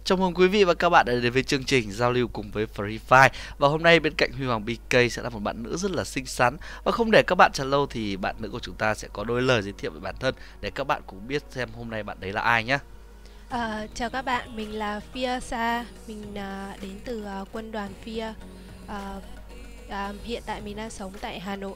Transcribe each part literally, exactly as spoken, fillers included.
Chào mừng quý vị và các bạn đã đến với chương trình giao lưu cùng với Free Fire. Và hôm nay bên cạnh Huy Hoàng bê ca sẽ là một bạn nữ rất là xinh xắn. Và không để các bạn chờ lâu thì bạn nữ của chúng ta sẽ có đôi lời giới thiệu về bản thân để các bạn cũng biết xem hôm nay bạn đấy là ai nhé. À, chào các bạn, mình là Fia Sa, mình à, đến từ à, quân đoàn Fia. À, à, hiện tại mình đang sống tại Hà Nội.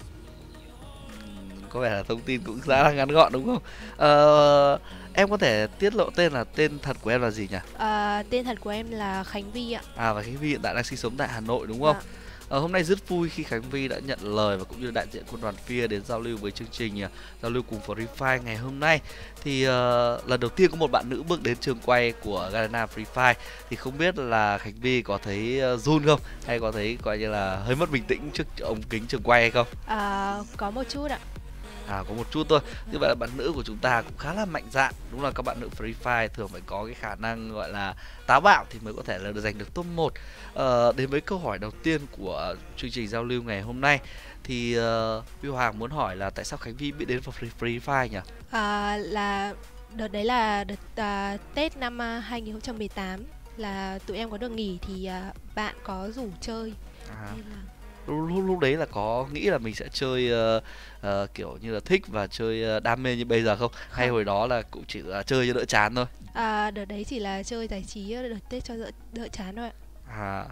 Có vẻ là thông tin cũng khá là ngắn gọn đúng không? Ờ, em có thể tiết lộ tên là tên thật của em là gì nhỉ? À, tên thật của em là Khánh Vi ạ. À, và Khánh Vi hiện tại đang sinh sống tại Hà Nội đúng không? Vâng. Ờ, hôm nay rất vui khi Khánh Vi đã nhận lời và cũng như đại diện quân đoàn Fia đến giao lưu với chương trình uh, giao lưu cùng Free Fire ngày hôm nay. Thì uh, lần đầu tiên có một bạn nữ bước đến trường quay của Garena Free Fire, thì không biết là Khánh Vi có thấy uh, run không, hay có thấy coi như là hơi mất bình tĩnh trước ống kính trường quay hay không? À, có một chút ạ. À, có một chút thôi. Như vậy là bạn nữ của chúng ta cũng khá là mạnh dạn. Đúng là các bạn nữ Free Fire thường phải có cái khả năng gọi là táo bạo thì mới có thể là được giành được top một. Ờ, đến với câu hỏi đầu tiên của chương trình giao lưu ngày hôm nay thì uh, Huy Hoàng muốn hỏi là tại sao Khánh Vi biết đến vào Free, Free Fire nhỉ? À, là đợt đấy là đợt à, Tết năm à, hai nghìn không trăm mười tám là tụi em có được nghỉ thì à, bạn có rủ chơi. À, Nên là lúc, lúc, lúc đấy là có nghĩ là mình sẽ chơi uh, uh, kiểu như là thích và chơi uh, đam mê như bây giờ không? Hay không. hồi đó là cũng chỉ là chơi cho đỡ chán thôi? À, đợt đấy chỉ là chơi giải trí đợt Tết cho đỡ, đỡ chán thôi ạ. À,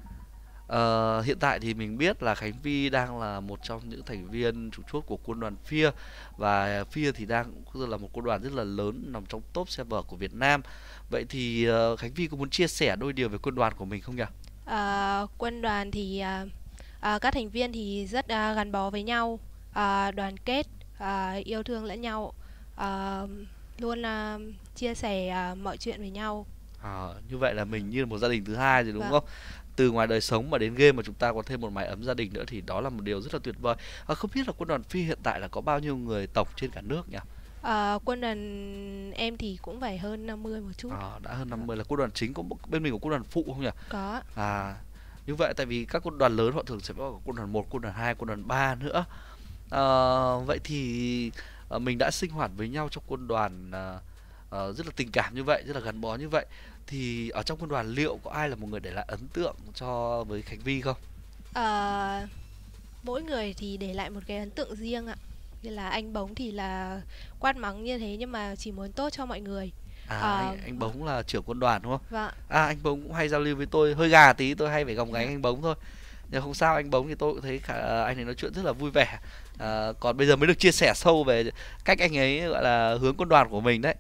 Ờ, hiện tại thì mình biết là Khánh Vi đang là một trong những thành viên chủ chốt của quân đoàn Fia, và Fia thì đang cũng là một quân đoàn rất là lớn nằm trong top server của Việt Nam. Vậy thì ờ, Khánh Vi có muốn chia sẻ đôi điều về quân đoàn của mình không nhỉ? À, quân đoàn thì à, à, các thành viên thì rất à, gắn bó với nhau, à, đoàn kết, à, yêu thương lẫn nhau, à, luôn à, chia sẻ à, mọi chuyện với nhau. Ờ, như vậy là mình như là một gia đình thứ hai rồi đúng Vâng. không? Từ ngoài đời sống mà đến game mà chúng ta có thêm một mái ấm gia đình nữa thì đó là một điều rất là tuyệt vời. À, không biết là quân đoàn Phi hiện tại là có bao nhiêu người tổng trên cả nước nhỉ? À, quân đoàn em thì cũng phải hơn năm mươi một chút. Ờ, đã hơn Vâng. năm mươi, là quân đoàn chính, có bên mình có quân đoàn phụ không nhỉ? Có. À, như vậy tại vì các quân đoàn lớn họ thường sẽ có quân đoàn một, quân đoàn hai, quân đoàn ba nữa. Ờ, vậy thì ờ, mình đã sinh hoạt với nhau trong quân đoàn ờ, ờ, rất là tình cảm như vậy, rất là gắn bó như vậy. Thì ở trong quân đoàn liệu có ai là một người để lại ấn tượng cho với Khánh Vi không? À, mỗi người thì để lại một cái ấn tượng riêng ạ. Như là anh Bống thì là quát mắng như thế nhưng mà chỉ muốn tốt cho mọi người. À, À, anh anh Bống là trưởng quân đoàn đúng không? vâng. À, anh Bống cũng hay giao lưu với tôi, hơi gà tí, tôi hay phải gồng gánh Dạ. anh Bống thôi. Nhưng không sao, anh Bống thì tôi cũng thấy khả, anh ấy nói chuyện rất là vui vẻ. À, còn bây giờ mới được chia sẻ sâu về cách anh ấy gọi là hướng quân đoàn của mình đấy.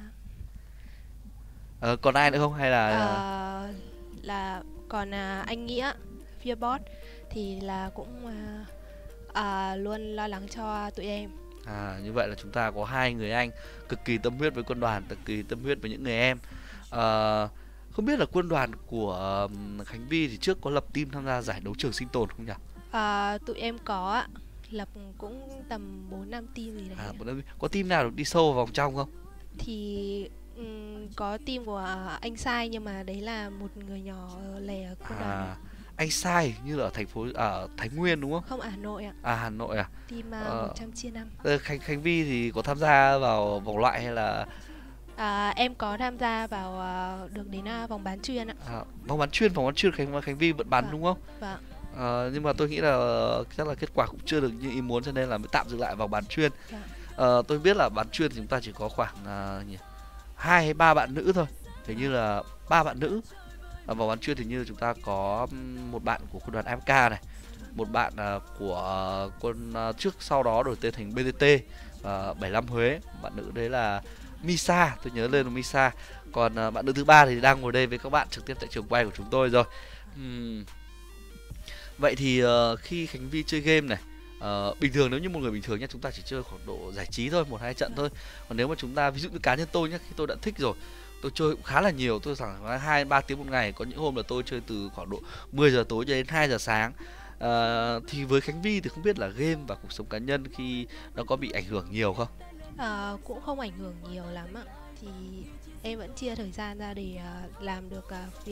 Ờ, còn ai nữa không hay là Ờ, là còn à, anh Nghĩa phía boss thì là cũng à, à, luôn lo lắng cho tụi em. à, như vậy là chúng ta có hai người anh cực kỳ tâm huyết với quân đoàn, cực kỳ tâm huyết với những người em. Ờ, không biết là quân đoàn của ừm, Khánh Vi thì trước có lập team tham gia giải đấu trường sinh tồn không nhỉ? À, tụi em có ạ, lập cũng tầm bốn năm team gì đấy À, ạ. một đơn- có team nào được đi sâu vào vòng trong không? Thì ừm, có team của anh Sai nhưng mà đấy là một người nhỏ lẻ ở quân đoàn À, ạ. anh sai như là ở thành phố ở Thái Nguyên đúng không? Không, ở Hà Nội ạ. À, Hà Nội à? Team à, Ờ, một trăm chia năm. ờ, Khánh Khánh Vi thì có tham gia vào vòng loại hay là À, em có tham gia vào à, được đến à, vòng bán chuyên ạ. à, vòng bắn chuyên, vòng bắn chuyên Khánh Khánh Vi vẫn bắn Vâng. đúng không? Vâng. Ờ, nhưng mà tôi nghĩ là ờ, chắc là kết quả cũng chưa được như ý muốn cho nên là mới tạm dừng lại vào bán chuyên. Vâng. Ờ, tôi biết là bán chuyên thì chúng ta chỉ có khoảng uh, hai hay ba bạn nữ thôi, hình như là ba bạn nữ. Ở vào bán chuyên thì như chúng ta có ừm, một bạn của quân đoàn em ca này, một bạn à, của ờ, quân à, trước sau đó đổi tên thành bê tê tê uh, bảy lăm Huế, bạn nữ đấy là Misa, tôi nhớ lên là Misa. Còn à, bạn nữ thứ ba thì đang ngồi đây với các bạn trực tiếp tại trường quay của chúng tôi rồi. Ừm, vậy thì ờ, khi Khánh Vi chơi game này, ờ, bình thường nếu như một người bình thường nhé, chúng ta chỉ chơi khoảng độ giải trí thôi, một hai trận thôi. Còn nếu mà chúng ta ví dụ như cá nhân tôi nhé, khi tôi đã thích rồi, tôi chơi cũng khá là nhiều, tôi khoảng hai ba tiếng một ngày, có những hôm là tôi chơi từ khoảng độ mười giờ tối cho đến hai giờ sáng. Ờ, thì với Khánh Vi thì không biết là game và cuộc sống cá nhân khi nó có bị ảnh hưởng nhiều không? À, cũng không ảnh hưởng nhiều lắm ạ. Thì em vẫn chia thời gian ra để à, làm được à, việc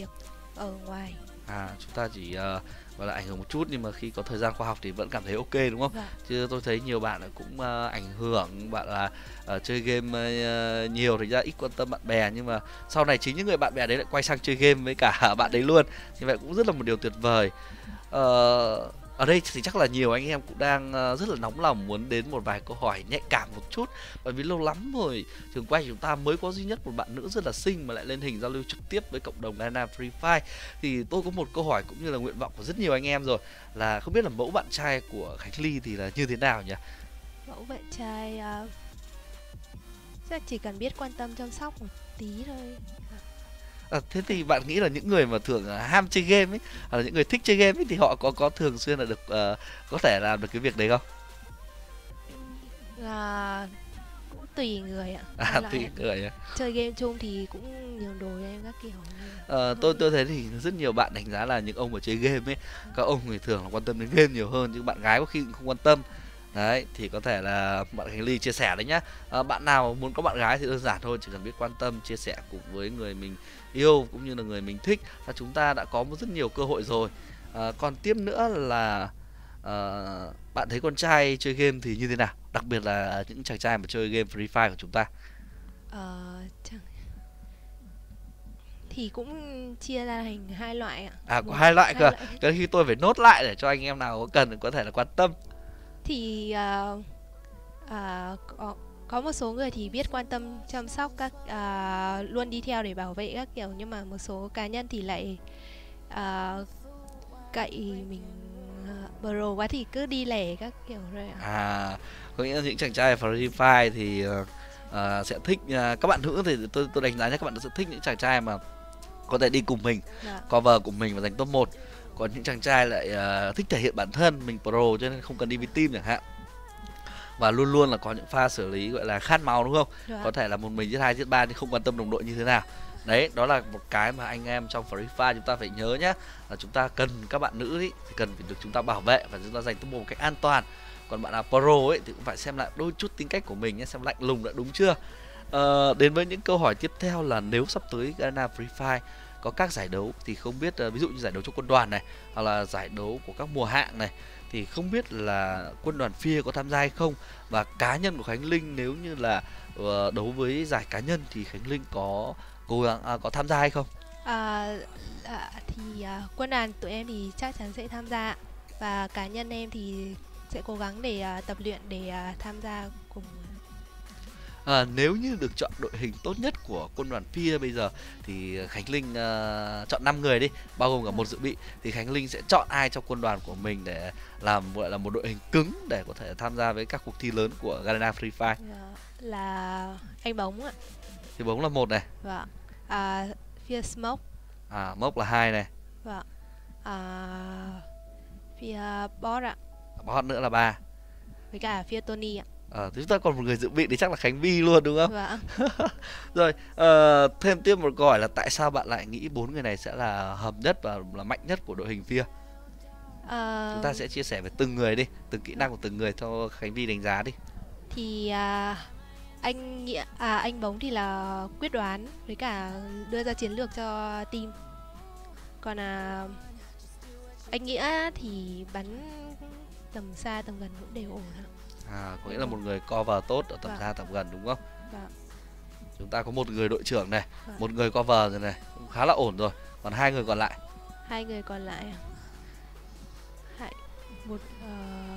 ở ngoài. À, chúng ta chỉ ờ, gọi là ảnh hưởng một chút, nhưng mà khi có thời gian khoa học thì vẫn cảm thấy ok đúng không? Vâng. Chứ tôi thấy nhiều bạn cũng ờ, ảnh hưởng, bạn là ờ, chơi game ờ, nhiều thì ra ít quan tâm bạn bè, nhưng mà sau này chính những người bạn bè đấy lại quay sang chơi game với cả bạn đấy luôn. Như vậy cũng rất là một điều tuyệt vời. Ờ, ở đây thì chắc là nhiều anh em cũng đang ờ, rất là nóng lòng muốn đến một vài câu hỏi nhạy cảm một chút, bởi vì lâu lắm rồi trường quay chúng ta mới có duy nhất một bạn nữ rất là xinh mà lại lên hình giao lưu trực tiếp với cộng đồng Garena Free Fire. Thì tôi có một câu hỏi cũng như là nguyện vọng của rất nhiều anh em rồi, là không biết là mẫu bạn trai của Khánh Ly thì là như thế nào nhỉ? Mẫu bạn trai à, chắc chỉ cần biết quan tâm chăm sóc một tí thôi. À, thế thì bạn nghĩ là những người mà thường à, ham chơi game ấy, hoặc là những người thích chơi game ấy, thì họ có có thường xuyên là được ờ, có thể làm được cái việc đấy không? Là cũng tùy người ạ. À, Với tùy lại người á. chơi game chung thì cũng nhiều đồ em các kiểu. Ờ, tôi tôi thấy thì rất nhiều bạn đánh giá là những ông mà chơi game ấy, các ông thì thường là quan tâm đến game nhiều hơn, chứ bạn gái có khi cũng không quan tâm. Đấy, thì có thể là bạn Khánh Ly chia sẻ đấy nhá. Ờ, bạn nào muốn có bạn gái thì đơn giản thôi, chỉ cần biết quan tâm, chia sẻ cùng với người mình yêu cũng như là người mình thích là chúng ta đã có rất nhiều cơ hội rồi. Ờ, còn tiếp nữa là ờ, bạn thấy con trai chơi game thì như thế nào? Đặc biệt là những chàng trai mà chơi game Free Fire của chúng ta. Ờ, chẳng thì cũng chia ra thành hai loại ạ. À, có Một hai loại cơ hai à? loại Cái khi tôi phải nốt lại để cho anh em nào có cần có thể là quan tâm. thì à, à, có, có một số người thì biết quan tâm chăm sóc các à, luôn đi theo để bảo vệ các kiểu, nhưng mà một số cá nhân thì lại à, cậy mình à, bro quá thì cứ đi lẻ các kiểu rồi ạ. À, có nghĩa là những chàng trai Free Fire thì ờ, ờ, sẽ thích ờ, các bạn nữ thì tôi tôi đánh giá nhé, các bạn nữ sẽ thích những chàng trai mà có thể đi cùng mình, Dạ. cover cùng mình và giành top một. Còn những chàng trai lại ờ, thích thể hiện bản thân mình pro cho nên không cần đi với team chẳng hạn. Và luôn luôn là có những pha xử lý gọi là khát máu đúng không? Dạ. Có thể là một mình giết hai giết ba nhưng không quan tâm đồng đội như thế nào. Đấy, đó là một cái mà anh em trong Free Fire chúng ta phải nhớ nhé, là chúng ta cần các bạn nữ ấy, thì cần phải được chúng ta bảo vệ và chúng ta giành top một một cách an toàn. Còn bạn nào pro ấy thì cũng phải xem lại đôi chút tính cách của mình nhé, xem lạnh lùng đã đúng chưa. Ờ, đến với những câu hỏi tiếp theo là nếu sắp tới Garena Free Fire có các giải đấu thì không biết uh, ví dụ như giải đấu cho quân đoàn này hoặc là giải đấu của các mùa hạng này thì không biết là quân đoàn Fear có tham gia hay không, và cá nhân của Khánh Linh nếu như là uh, đấu với giải cá nhân thì Khánh Linh có cố gắng à, có tham gia hay không? À, à, thì à, quân đoàn tụi em thì chắc chắn sẽ tham gia, và cá nhân em thì sẽ cố gắng để à, tập luyện để à, tham gia cùng. À, nếu như được chọn đội hình tốt nhất của quân đoàn Fear bây giờ thì Khánh Linh uh, chọn năm người đi, bao gồm cả một dự bị, thì Khánh Linh sẽ chọn ai trong quân đoàn của mình để làm gọi là một đội hình cứng để có thể tham gia với các cuộc thi lớn của Garena Free Fire? Dạ, là anh bóng ạ. Thì bóng là một này, Vâng. À, phía smoke. à mốc là hai này, Vâng. À, phía bot ạ, bot nữa là ba. với cả phía Tony ạ. Ờ, thì chúng ta còn một người dự bị thì chắc là Khánh Vi luôn đúng không? Vâng. Rồi, ờ, thêm tiếp một câu hỏi là tại sao bạn lại nghĩ bốn người này sẽ là hợp nhất và là mạnh nhất của đội hình Fear? À, Chúng ta sẽ chia sẻ về từng người đi, từng kỹ năng của từng người cho Khánh Vi đánh giá đi. thì à, anh nghĩa à anh bóng thì là quyết đoán với cả đưa ra chiến lược cho team. Còn à, anh nghĩa thì bắn tầm xa tầm gần cũng đều ổn ạ. À, có nghĩa là một người cover tốt ở tầm Vâng. xa tầm gần đúng không? Vâng. Chúng ta có một người đội trưởng này, Vâng. một người cover rồi này, cũng khá là ổn rồi. Còn hai người còn lại. Hai người còn lại à? Hai một ờ,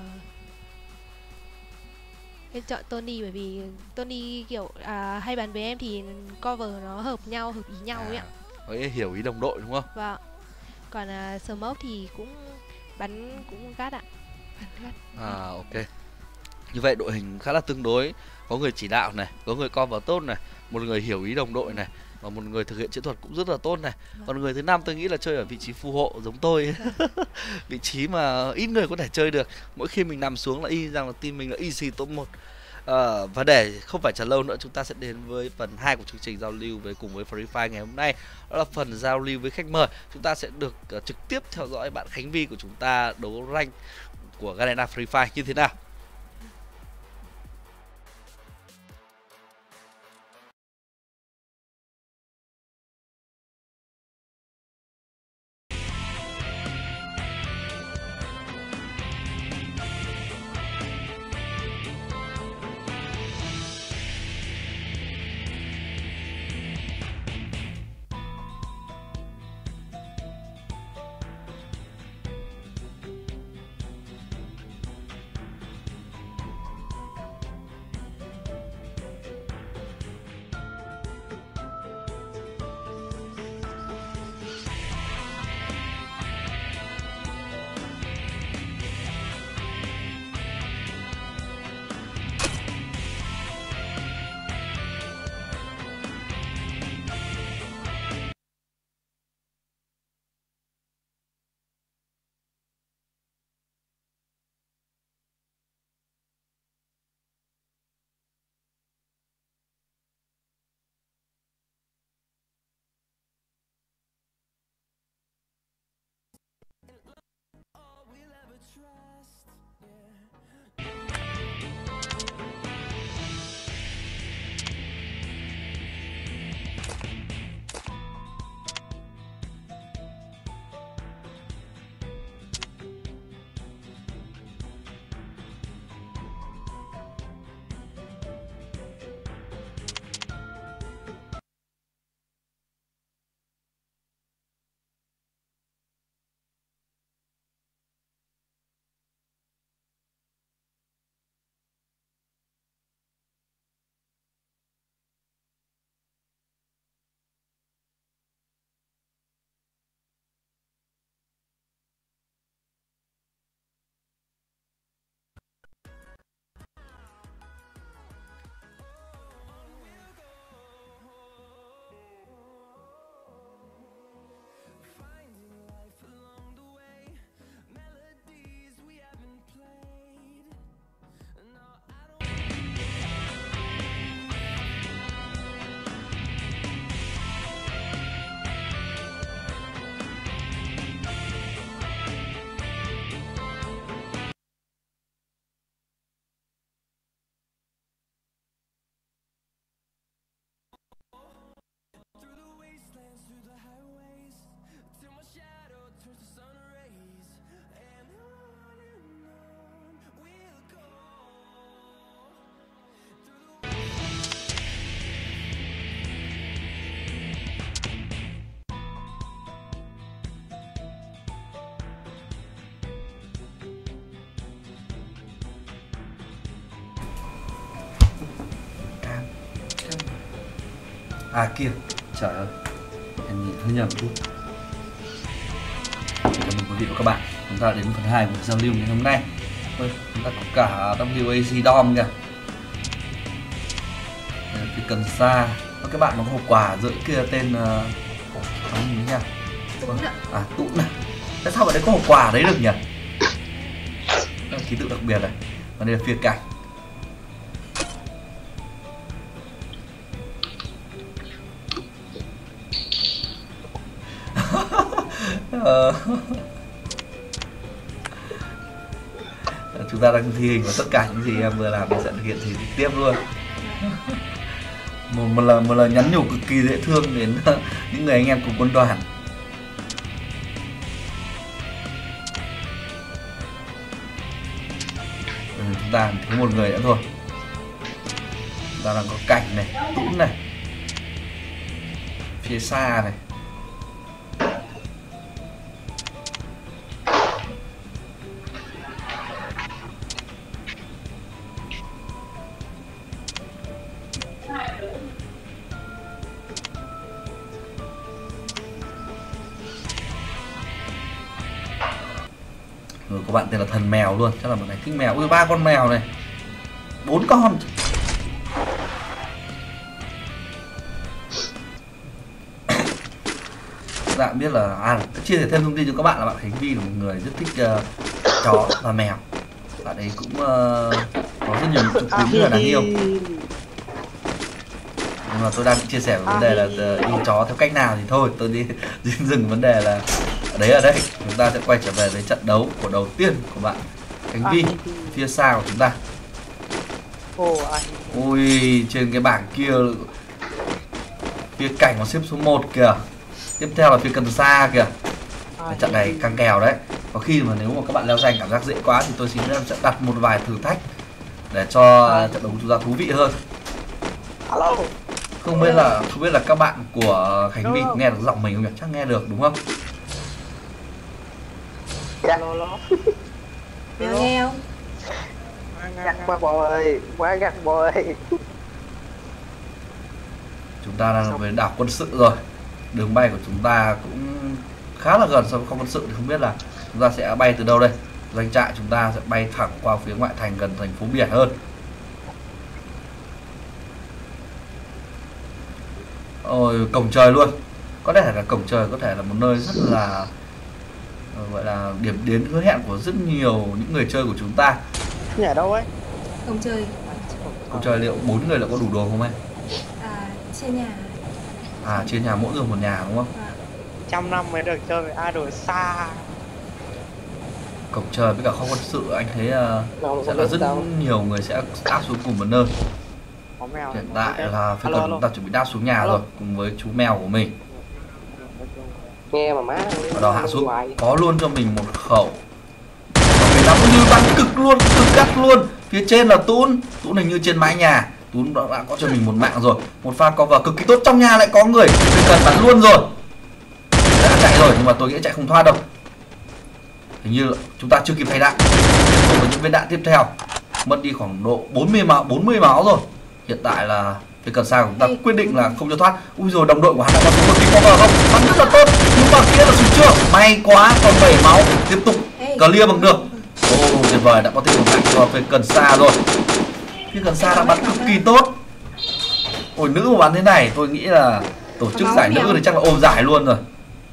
em chọn Tony bởi vì Tony kiểu à, hay bắn với em thì cover nó hợp nhau, hợp ý nhau ấy ạ. Có nghĩa hiểu ý đồng đội đúng không? Vâng. Còn à, Smoke thì cũng bắn cũng gắt ạ. Bắn gắt. À, ok. Như vậy đội hình khá là tương đối, có người chỉ đạo này, có người cover tốt này, một người hiểu ý đồng đội này, và một người thực hiện chiến thuật cũng rất là tốt này. Còn người thứ năm tôi nghĩ là chơi ở vị trí phù hộ giống tôi. Vị trí mà ít người có thể chơi được. Mỗi khi mình nằm xuống là y rằng là team mình là easy top một. Ờ, và để không phải chờ lâu nữa, chúng ta sẽ đến với phần hai của chương trình giao lưu với cùng với Free Fire ngày hôm nay. Đó là phần giao lưu với khách mời. Chúng ta sẽ được uh, trực tiếp theo dõi bạn Khánh Vi của chúng ta đấu rank của Garena Free Fire như thế nào. À kia, trời ơi, em nhìn hơi nhầm chút. Chào mừng quý vị và các bạn, chúng ta đến phần hai của giao lưu ngày hôm nay. Ôi, chúng ta có cả W A C Dom kìa. Thì cần xa, có cái bạn mà có hộp quà giữa kia tên uh, gì nhỉ? À, Tũng này. Tại sao ở đây có hộp quà đấy được nhỉ? Đây là ký tự đặc biệt này. Và đây là phía cạnh. Chúng ta đang thi hình và tất cả những gì em vừa làm sẽ thực hiện thì trực tiếp luôn. Một, một, lời, một lời nhắn nhủ cực kỳ dễ thương đến những người anh em cùng quân đoàn. Ừ, chúng ta thiếu một người nữa thôi. Chúng ta đang có Cảnh này, Tũng này, phía xa này. Rồi có bạn tên là thần mèo luôn, chắc là một này thích mèo. Ui, ba con mèo này, bốn con. Các bạn biết là à, chia sẻ thêm thông tin cho các bạn là bạn Khánh Vi là một người rất thích uh, chó và mèo. Bạn ấy cũng uh, có rất nhiều chục tính rất là đáng yêu. Nhưng mà tôi đang chia sẻ về vấn đề là uh, yêu chó theo cách nào thì thôi, tôi đi dừng vấn đề là ở đấy ở đây chúng ta sẽ quay trở về với trận đấu của đầu tiên của bạn Khánh Vi phía xa của chúng ta. Ui, trên cái bảng kia phía Cảnh có xếp số một kìa, tiếp theo là phía cần xa kìa. Cái trận này căng kèo đấy. Có khi mà nếu mà các bạn leo danh cảm giác dễ quá thì tôi xin em sẽ đặt một vài thử thách để cho trận đấu của chúng ta thú vị hơn. Không biết là không biết là các bạn của Khánh Vi nghe được giọng mình không nhỉ? Chắc nghe được đúng không? Dạ. Mèo nghe không? Gắt quá boy, quá gắt boy. Chúng ta đang với đảo quân sự rồi. Đường bay của chúng ta cũng khá là gần so với không quân sự, thì không biết là chúng ta sẽ bay từ đâu đây. Doanh trại chúng ta sẽ bay thẳng qua phía ngoại thành gần thành phố biển hơn. Ôi, cổng trời luôn. Có thể là cổng trời, có thể là một nơi rất là gọi là điểm đến hứa hẹn của rất nhiều những người chơi của chúng ta. Nhà đâu ấy? Cổng trời. Cổng trời liệu bốn người là có đủ đồ không em? À, trên nhà. À, trên nhà mỗi người một nhà đúng không? À. Trăm năm mới được chơi với idol xa. Cổng trời với cả không quân sự anh thấy uh, sẽ là rất đâu. Nhiều người sẽ đáp xuống cùng một nơi. Hiện tại là phía cần chúng ta chuẩn bị đáp xuống nhà alo. Rồi cùng với chú mèo của mình. Nghe mà má. Ở đó hạ xuống có luôn cho mình một khẩu. Mình nắm như bắn cực luôn, cực gắt luôn. Phía trên là Tún, Tún hình như trên mái nhà. Tún đã có cho mình một mạng rồi. Một pha cover cực kỳ tốt, trong nhà lại có người. Mình cần bắn luôn rồi. Đã chạy rồi nhưng mà tôi nghĩ chạy không thoát đâu. Hình như chúng ta chưa kịp thay đạn. Với những viên đạn tiếp theo mất đi khoảng độ bốn mươi máu, bốn mươi máu rồi. Hiện tại là cái cần xa của chúng ta quyết định là không cho thoát. Ui rồi đồng đội của hắn đã có số một kịp cover không? Bắn rất là tốt. Nhưng mà kia là sụp chưa? May quá, còn bảy máu. Tiếp tục clear bằng được. Ồ, oh, tuyệt vời, đã có thêm một mạng cho phía cần xa rồi. Phía cần xa đã bắn cực kỳ tốt. Ôi, nữ mà bắn thế này tôi nghĩ là tổ chức giải nữ thì chắc là ôm giải luôn rồi.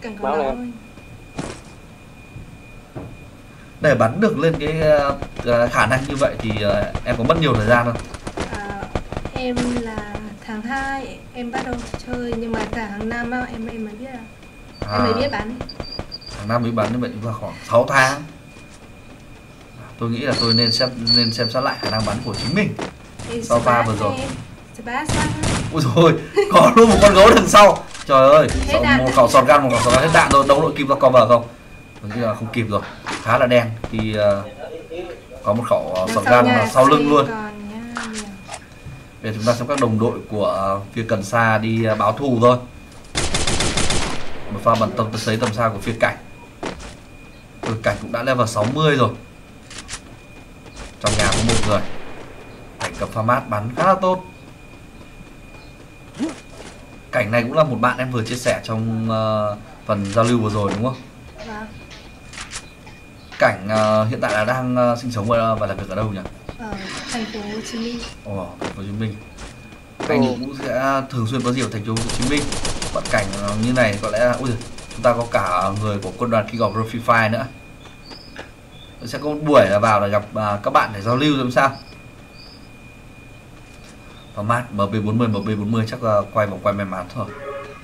Để bắn được lên cái uh, khả năng như vậy thì uh, em có mất nhiều thời gian không? À, em là tháng hai em bắt đầu chơi nhưng mà tháng năm em em mới biết à. À, em mới biết bắn. Tháng năm mới bắn như vậy chúng ta khoảng sáu tháng. Tôi nghĩ là tôi nên xem nên xem xét lại khả năng bắn của chính mình. Sau pha vừa rồi. Ui rồi, có luôn một con gấu đằng sau. Trời ơi, một khẩu sọt gun, một khẩu sọt gun hết đạn rồi, đâu đội kịp vào cover không? Tôi nghĩ là không kịp rồi, khá là đen khi uh, có một khẩu uh, sọt gun sau lưng luôn. Bây giờ chúng ta xem các đồng đội của uh, phía cần xa đi uh, báo thù thôi. Một pha bắn tầm sấy tầm xa của phía Cảnh. Phía Cảnh cũng đã level sáu mươi rồi. Trong nhà có một người. Cảnh cầm pha mát bắn khá là tốt. Cảnh Cảnh này cũng là một bạn em vừa chia sẻ trong uh, phần giao lưu vừa rồi đúng không? Vâng. Cảnh uh, hiện tại là đang uh, sinh sống và, và làm việc ở đâu nhỉ? Ở thành phố Hồ Chí Minh. Ồ, thành phố Hồ Chí Minh. Anh cũng sẽ thường xuyên có gì ở thành phố Hồ Chí Minh. Bạn Cảnh uh, như này có lẽ là ui giời, chúng ta có cả người của quân đoàn King of Free Fire nữa. Sẽ có một buổi là vào là gặp uh, các bạn để giao lưu làm sao? Và mát M B bốn mươi M B bốn mươi chắc là quay vòng quay may mắn thôi.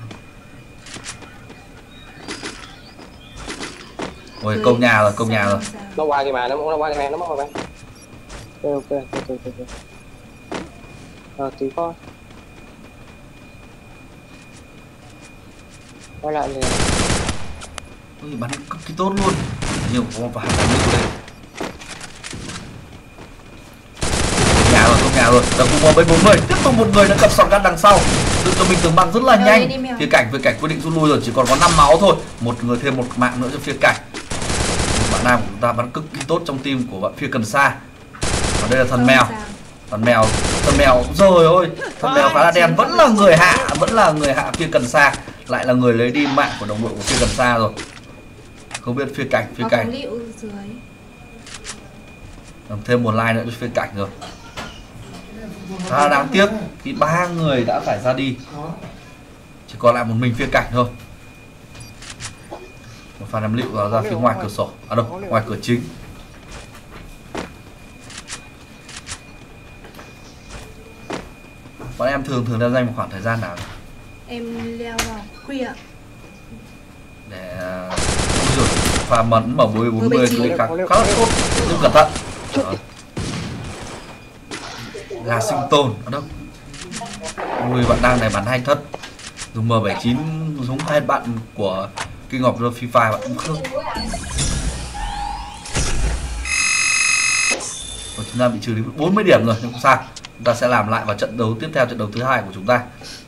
Ôi công nhà rồi, công nhà rồi. Nó qua kìa mà, nó nó qua kìa mà, nó mất rồi bạn. Ok ok ok ok ok. Ờ tí coi. Quay lại liền. Ôi bắn cực kỳ tốt luôn. Nhưng có một vài bắn được đây. Nhà rồi, công nhà rồi. Đang cùng B bốn mươi. Tiếp tục một người đã cầm shotgun đằng sau. Tự cho mình tường băng rất là nhanh. Phía Cảnh với Cảnh quyết định rút lui rồi, chỉ còn có năm máu thôi. Một người thêm một mạng nữa cho phía Cảnh. Bạn nam của chúng ta bắn cực kỳ tốt trong team của bạn phía cần xa. Và đây là thần mèo. Thần mèo, thần mèo rồi ôi, thần mèo khá là đen, vẫn là người hạ, vẫn là người hạ phía cần xa, lại là người lấy đi mạng của đồng đội của phía cần xa rồi. Không biết phía Cảnh, phía Cảnh. Làm thêm một like nữa cho phía Cảnh rồi. Khá là đáng tiếc khi ba người đã phải ra đi, chỉ còn lại một mình phía Cảnh thôi. Một pha ném lựu ra phía ngoài cửa sổ, à đâu, ngoài cửa chính. Bọn em thường thường leo danh một khoảng thời gian nào? Em leo vào khuya. Để rồi pha mẫn mà bốn bốn mươi khá, khá là tốt, nhưng cẩn thận. Là sinh tồn ở đâu? Ui bạn đang này bắn hay thật. Dùng M bảy chín giống hai bạn của King of Free Fire bạn cũng không. Và chúng ta bị trừ đi bốn mươi điểm rồi, nhưng không sao. Chúng ta sẽ làm lại vào trận đấu tiếp theo, trận đấu thứ hai của chúng ta.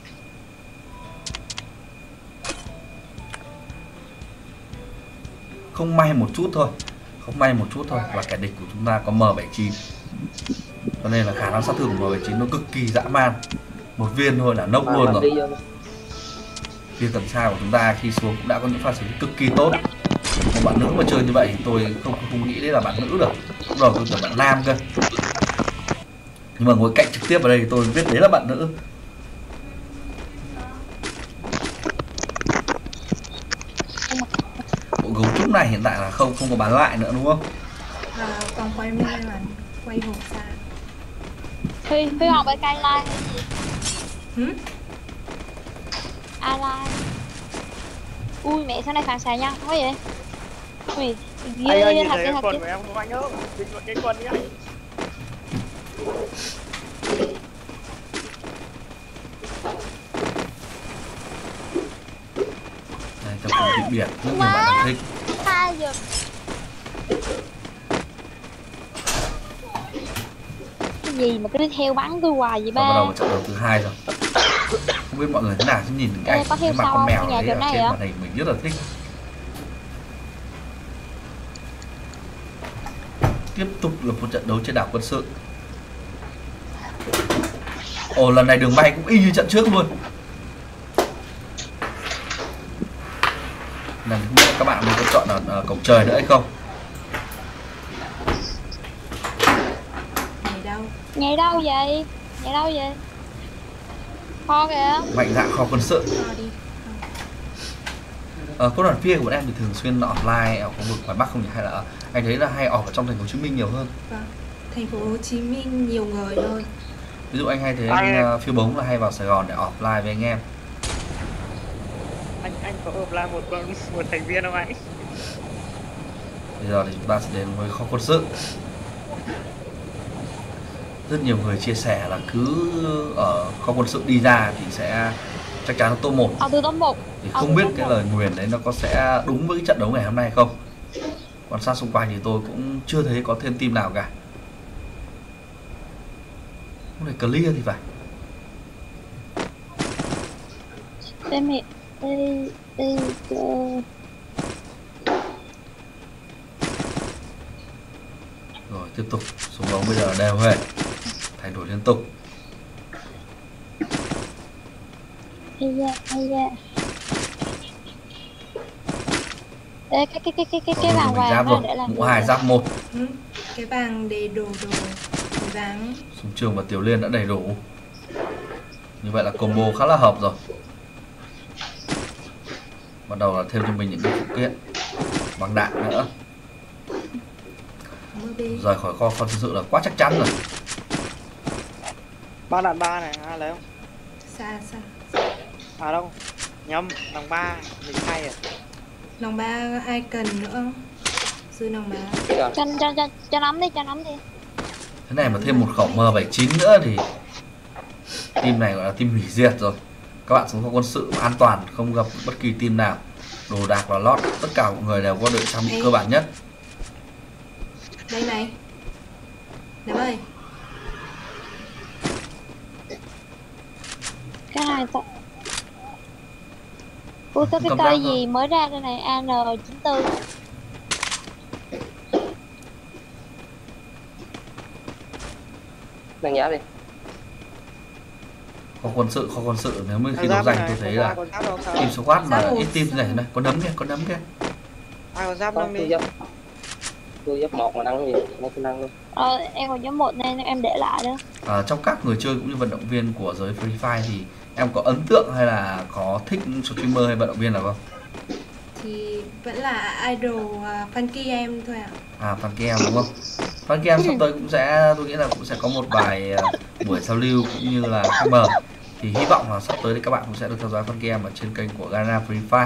Không may một chút thôi, không may một chút thôi và kẻ địch của chúng ta có M bảy chín. Cho nên là khả năng sát thương của M bảy chín nó cực kỳ dã man. Một viên thôi là nốc luôn rồi. Viên tầm xa của chúng ta khi xuống cũng đã có những pha xử lý cực kỳ tốt. Một bạn nữ mà chơi như vậy thì tôi không không nghĩ đấy là bạn nữ được. Lúc đầu tôi tưởng bạn nam cơ. Nhưng mà ngồi cạnh trực tiếp ở đây thì tôi biết đấy là bạn nữ. Bộ gấu trúc này hiện tại là không không có bán lại nữa đúng không? À, còn quay mê mà quay hồ xa. Huy, Huy học ở cây lai hay gì? Hử? A lai. Ui mẹ sao này phản xạ nha, có gì vậy? Ui, ghê ghê thật cái thật chứ. Em không anh ơi, cái quần nhá. Đây, trong phần bị biển, rất nhiều bạn đang thích. Hai giờ. Cái gì mà cứ đi theo bắn tôi hoài vậy ba? Và bắt đầu vào trận đấu thứ hai rồi. Không biết mọi người thế nào chứ nhìn cái ảnh cái mặt con mèo đấy ở trên màn hình mình rất là thích. Tiếp tục là một trận đấu trên đảo quân sự. Ồ lần này đường bay cũng y như trận trước luôn. Lần không biết các bạn có chọn ở, ở cổng trời nữa hay không? Nhảy đâu? Nhảy đâu vậy? Nhảy đâu vậy? Kho kìa. Mạnh dạn kho quân sự. Kho đi. Ờ, cô đoàn phía của bọn em thì thường xuyên offline ở khu vực ngoài Bắc không nhỉ? Hay là anh thấy là hay off ở trong thành phố Hồ Chí Minh nhiều hơn? Vâng. Thành phố Hồ Chí Minh nhiều người hơn. Ví dụ anh hay thấy anh uh, phiêu bóng là hay vào Sài Gòn để offline với anh em. Anh anh có offline một một thành viên không anh? Bây giờ thì chúng ta sẽ đến với kho quân sự. Rất nhiều người chia sẻ là cứ ở kho quân sự đi ra thì sẽ chắc chắn là top một. Ở từ top một. Thì không biết cái lời nguyền đấy nó có sẽ đúng với cái trận đấu ngày hôm nay không. Quan sát xung quanh thì tôi cũng chưa thấy có thêm team nào cả. Hôm nay clear thì phải. Đây mẹ. Đây đây đây. Rồi tiếp tục, số bóng bây giờ đều hết, thay đổi liên tục. Ây da, ây da. Ê, cái cái cái cái cái cái vàng vàng đó để làm mũ hai giáp một. Ừ. Cái vàng để đồ đồ vàng. Súng trường và Tiểu Liên đã đầy đủ. Như vậy là combo khá là hợp rồi. Bắt đầu là thêm cho mình những cái phụ kiện bằng đạn nữa. Rời khỏi kho kho thực sự là quá chắc chắn rồi. Ba đạn ba này, ai lấy không? Xa xa. À đâu? Nhầm, đằng ba mình hay rồi. Nòng ba ai cần nữa không? Dư nòng ba. Cho cho cho cho nắm đi, cho nắm đi. Thế này mà thêm một khẩu M bảy chín nữa thì team này gọi là team hủy diệt rồi. Các bạn xuống kho quân sự an toàn, không gặp bất kỳ team nào. Đồ đạc là lót, tất cả mọi người đều có được trang bị cơ bản nhất. Đây này. Nắm ơi. Cái này to. Ui, có cái cây gì mới ra đây này, A N chín tư. Đằng giá đi. Kho quân sự, kho quân sự nếu mà khi đấu danh tôi thấy là team squad mà ít team này này, có nấm kia, có nấm kia. Ai có giáp không đi? Tôi giáp một mà đăng gì, mấy tôi đăng luôn. Ờ, em còn giáp một nên em để lại đó. À, trong các người chơi cũng như vận động viên của giới Free Fire thì em có ấn tượng hay là có thích streamer hay vận động viên nào không? Thì vẫn là idol uh, Funky em thôi ạ. À, Funky em đúng không? Funky em sắp tới cũng sẽ, tôi nghĩ là cũng sẽ có một vài uh, buổi giao lưu cũng như là khách mời. Thì hy vọng là sắp tới thì các bạn cũng sẽ được theo dõi Funky em ở trên kênh của Garena Free Fire.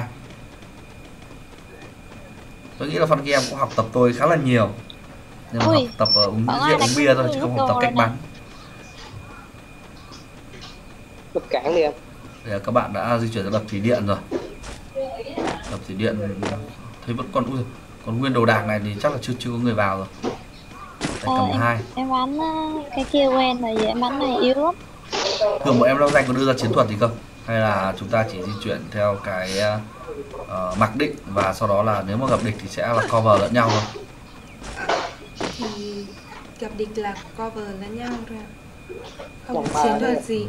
Tôi nghĩ là Funky em cũng học tập tôi khá là nhiều. Nhưng mà Ui, học tập ở uống rượu uống bia thôi chứ không học tập cách bắn. Bất cản đi em. Bây giờ các bạn đã di chuyển ra đập thủy điện rồi. Đập thủy điện thấy vẫn còn, ui, còn nguyên đồ đạc này thì chắc là chưa chưa có người vào rồi. Đây, cầm em, hai. em bắn uh, cái kia quen rồi, vậy em bắn này yếu lắm. Thường bọn em lâu danh có đưa ra chiến thuật gì không? Hay là chúng ta chỉ di chuyển theo cái uh, mặc định và sau đó là nếu mà gặp địch thì sẽ là cover lẫn nhau thôi? Thì gặp địch là cover lẫn nhau thôi ạ. Không có chiến thuật gì.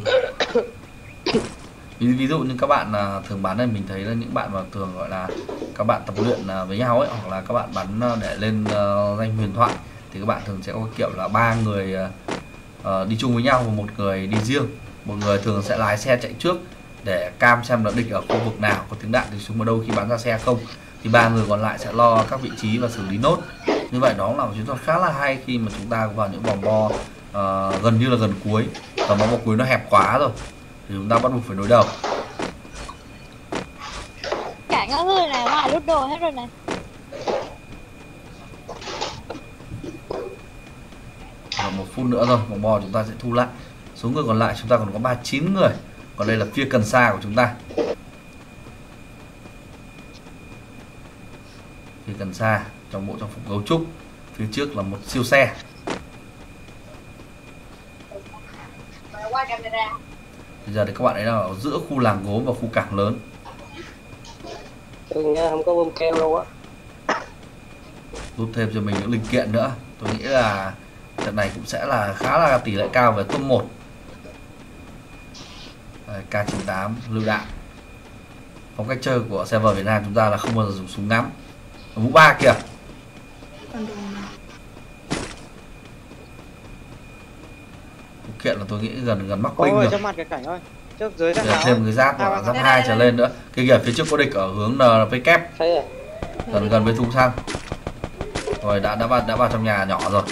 Ví, ví dụ như các bạn uh, thường bắn này, mình thấy là những bạn mà thường gọi là các bạn tập luyện uh, với nhau ấy, hoặc là các bạn bắn uh, để lên uh, danh huyền thoại thì các bạn thường sẽ có kiểu là ba người uh, uh, đi chung với nhau và một người đi riêng. Một người thường sẽ lái xe chạy trước để cam xem là địch ở khu vực nào, có tiếng đạn thì súng ở đâu khi bắn ra xe không, thì ba người còn lại sẽ lo các vị trí và xử lý nốt. Như vậy đó là một chiến thuật khá là hay khi mà chúng ta vào những vòng bo uh, gần như là gần cuối và vòng bo cuối nó hẹp quá rồi thì chúng ta bắt buộc phải đối đầu. Cả các người này ngoài lút đồ hết rồi này. Và một phút nữa thôi vòng bo chúng ta sẽ thu lại. Số người còn lại chúng ta còn có ba mươi chín người. Còn đây là phía cần sa của chúng ta. Phía cần sa trong bộ trang phục gấu trúc. Phía trước là một siêu xe. Bây giờ thì các bạn ấy là ở giữa khu làng gốm và khu cảng lớn. Tôi nghe không có bơm keo đâu á. Rút thêm cho mình những linh kiện nữa. Tôi nghĩ là trận này cũng sẽ là khá là tỷ lệ cao về top một. K chín tám lựu đạn. Phong cách chơi của server Việt Nam chúng ta là không bao giờ dùng súng ngắm. Ở mũ ba kìa. Còn đồ này. Phụ kiện là tôi nghĩ gần gần mắc ping rồi. rồi. Trong mặt cái cảnh thôi. Trước dưới Để thêm người giáp của giáp hai trở lên nữa. Cái kìa phía trước có địch ở hướng en vê kép. Gần gần với thùng xăng. Rồi đã đã vào đã vào trong nhà nhỏ rồi.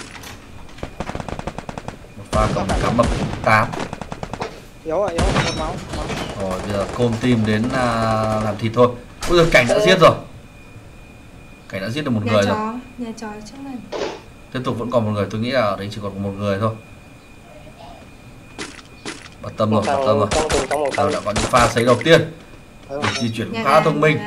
Một pha cầm cắm mập tám. Yếu rồi, yếu một máu, máu. Rồi bây giờ côn team đến uh, làm thịt thôi. Bây giờ cảnh đã giết rồi. Cảnh đã giết được một nhà người chó, rồi. Nhà chó trước này. Tiếp tục vẫn còn một người, tôi nghĩ là ở đây chỉ còn một người thôi. Bật tâm rồi, bật tâm rồi. Rồi đã có những pha sấy đầu tiên. Được di chuyển cũng khá thông minh.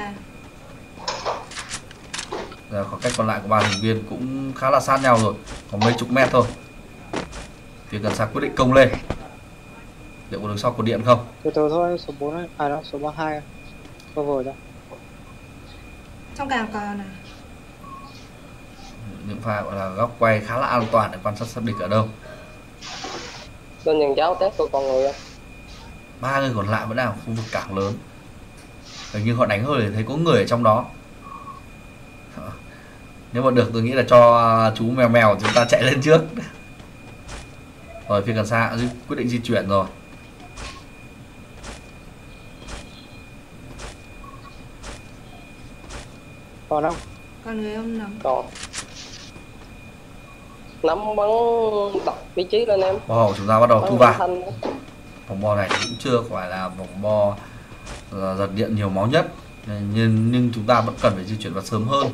Giờ khoảng cách còn lại của ba thành viên cũng khá là sát nhau rồi, còn mấy chục mét thôi. Phía gần xa quyết định công lên. Liệu có được sau cột điện không? Từ từ thôi, số bốn này, à đó, số ba mươi hai. Cover ra. Trong càng còn à? Những pha gọi là góc quay khá là an toàn để quan sát xác địch ở đâu. Bên nhân giáo test tôi con người Ba người còn lại vẫn đang ở khu vực cảng lớn. Hình như họ đánh hơi để thấy có người ở trong đó. Nếu mà được tôi nghĩ là cho chú mèo mèo chúng ta chạy lên trước. Rồi phía gần xa quyết định di chuyển rồi. Còn không? Còn người ông nắm. Còn. Nắm bắn đặt vị trí lên em. Bò chúng ta bắt đầu Bắn thu vào. thanh. Vòng bo này cũng chưa phải là vòng bo giật điện nhiều máu nhất, nhưng nhưng chúng ta vẫn cần phải di chuyển vào sớm hơn.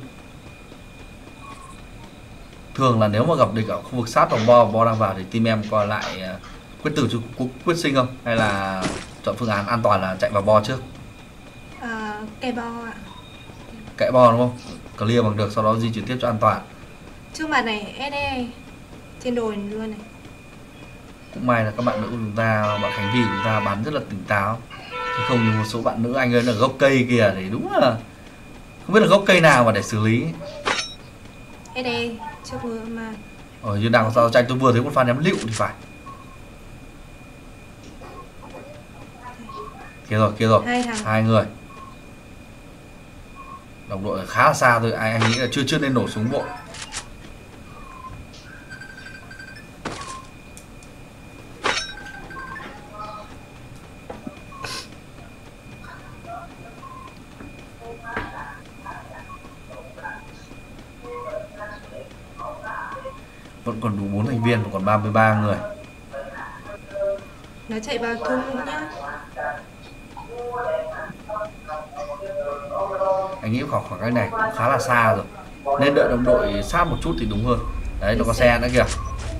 Thường là nếu mà gặp địch ở khu vực sát vòng bo, bo đang vào thì team em coi lại quyết tử cho quyết sinh không, hay là chọn phương án an toàn là chạy vào bo trước? À, cây bo ạ. Kệ bo đúng không? Clear bằng được, sau đó di chuyển tiếp cho an toàn. Trước mặt này ét e trên đồi luôn này. Cũng may là các bạn nữ của chúng ta, bạn Khánh Vy của chúng ta bắn rất là tỉnh táo, chứ không như một số bạn nữ anh ấy ở gốc cây kìa thì đúng là không biết là gốc cây nào mà để xử lý. ét e trước vừa mà. Ở như đang có sao tranh tôi vừa thấy một pha ném lựu thì phải. Kia rồi, kia rồi. Hai thằng. Hai người. Đồng đội khá là xa thôi, anh anh nghĩ là chưa chưa nên nổ súng bộ. Vẫn còn đủ bốn thành viên và còn ba mươi ba người. Nó chạy vào thung nhá. Anh nghĩ khoảng khoảng cách này cũng khá là xa rồi, nên đợi đồng đội sát một chút thì đúng hơn. Đấy, nó có xe nữa kìa.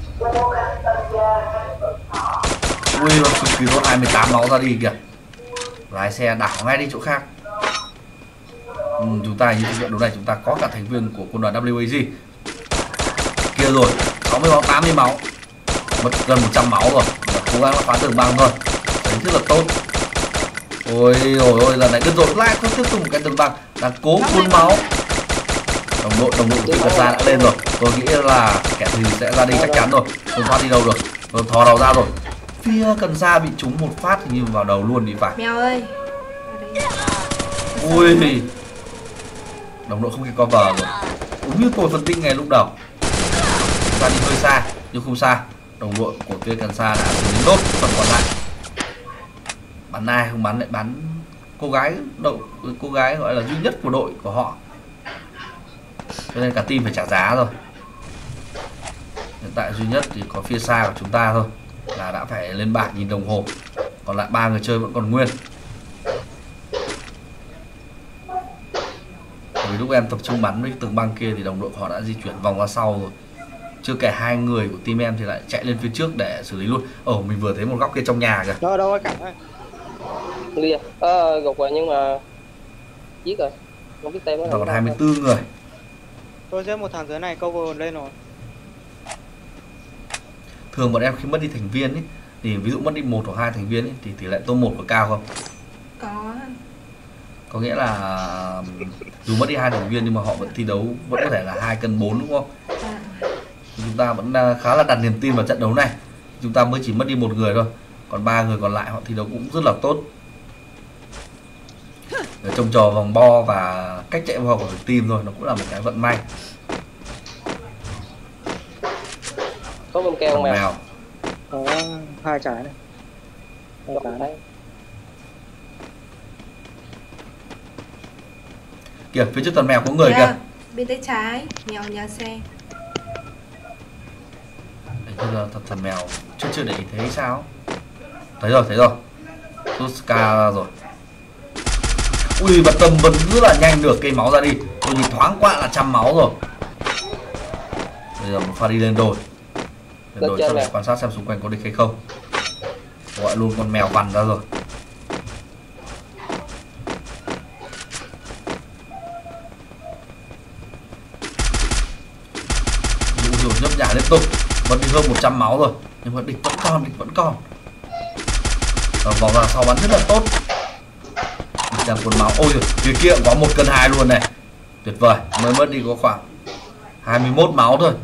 Ui, nó cực kỳ tốt, hai mươi tám máu ra đi kìa. Lái xe đảo ngay đi chỗ khác. Ừ, chúng ta như trận đấu này chúng ta có cả thành viên của quân đoàn vê kép giê. Kia rồi, sáu mươi máu, tám mươi máu, mất gần một trăm máu rồi. Cố gắng phá tường băng thôi, đấy rất là tốt. Ôi ôi ôi, lần này đứt rồi, lại có tiếp tục một cái tường băng, đang cố phun máu. Đồng đội đồng đội của Phi đã lên rồi, tôi nghĩ là kẻ thù sẽ ra đi chắc chắn rồi, không thoát đi đâu được. Tôi thò đầu ra rồi, Phi Cần Sa bị trúng một phát thì như vào đầu luôn thì phải. Mèo ơi. Ui, đồng đội không kịp cover rồi, đúng như tôi phân tích ngay lúc đầu. Ra đi hơi xa nhưng không xa, đồng đội của Phi Cần Sa đã xử lý tốt phần còn lại. Bắn ai không bắn lại bắn cô gái đội, cô gái gọi là duy nhất của đội của họ, cho nên cả team phải trả giá rồi. Hiện tại duy nhất thì có phía xa của chúng ta thôi là đã phải lên bảng nhìn đồng hồ, còn lại ba người chơi vẫn còn nguyên. Vì lúc em tập trung bắn với tường băng kia thì đồng đội của họ đã di chuyển vòng ra sau rồi, chưa kể hai người của team em thì lại chạy lên phía trước để xử lý luôn. Ồ, mình vừa thấy một góc kia trong nhà kìa. Đâu đâu có cảnh thôi. Lia, ờ, gục rồi nhưng mà giết rồi, không biết tem nó. Còn hai mươi tư người. Tôi giết một thằng dưới này cover lên rồi. Thường bọn em khi mất đi thành viên ấy, thì ví dụ mất đi một hoặc hai thành viên ấy, thì tỷ lệ top một có cao không? Có. Có nghĩa là dù mất đi hai thành viên nhưng mà họ vẫn thi đấu, vẫn có thể là hai cân bốn đúng không? À. Chúng ta vẫn khá là đặt niềm tin vào trận đấu này. Chúng ta mới chỉ mất đi một người thôi, còn ba người còn lại họ thi đấu cũng rất là tốt. Để trông chờ vòng bo và cách chạy bo của team thôi, nó cũng là một cái vận may. Có bơm keo không mèo? Mèo. Có hai trái này. Hai trái đấy. Kìa, phía trước tuần mèo có người Yeah. kìa. Bên tay trái, mèo nhà xe. Bây giờ thật thần mèo chưa chưa để ý thấy sao? Thấy rồi, thấy rồi. Tuska rồi. Ui, bật tầm bật rất là nhanh, được cây máu ra đi. Tôi nhìn thoáng qua là trăm máu rồi. Bây giờ một pha đi lên đồi. Lên đồi cho để quan sát xem xung quanh có địch hay không. Gọi luôn con mèo vằn ra rồi. Ui rồi, nhấp nhả liên tục. Vẫn đi hơn một trăm máu rồi, nhưng mà địch vẫn còn, địch vẫn còn. Rồi vòng ra sau bắn rất là tốt. Địch đang cuốn máu. Ôi giời, phía kia có một cân hai luôn này. Tuyệt vời, mới mất đi có khoảng hai mươi mốt máu thôi.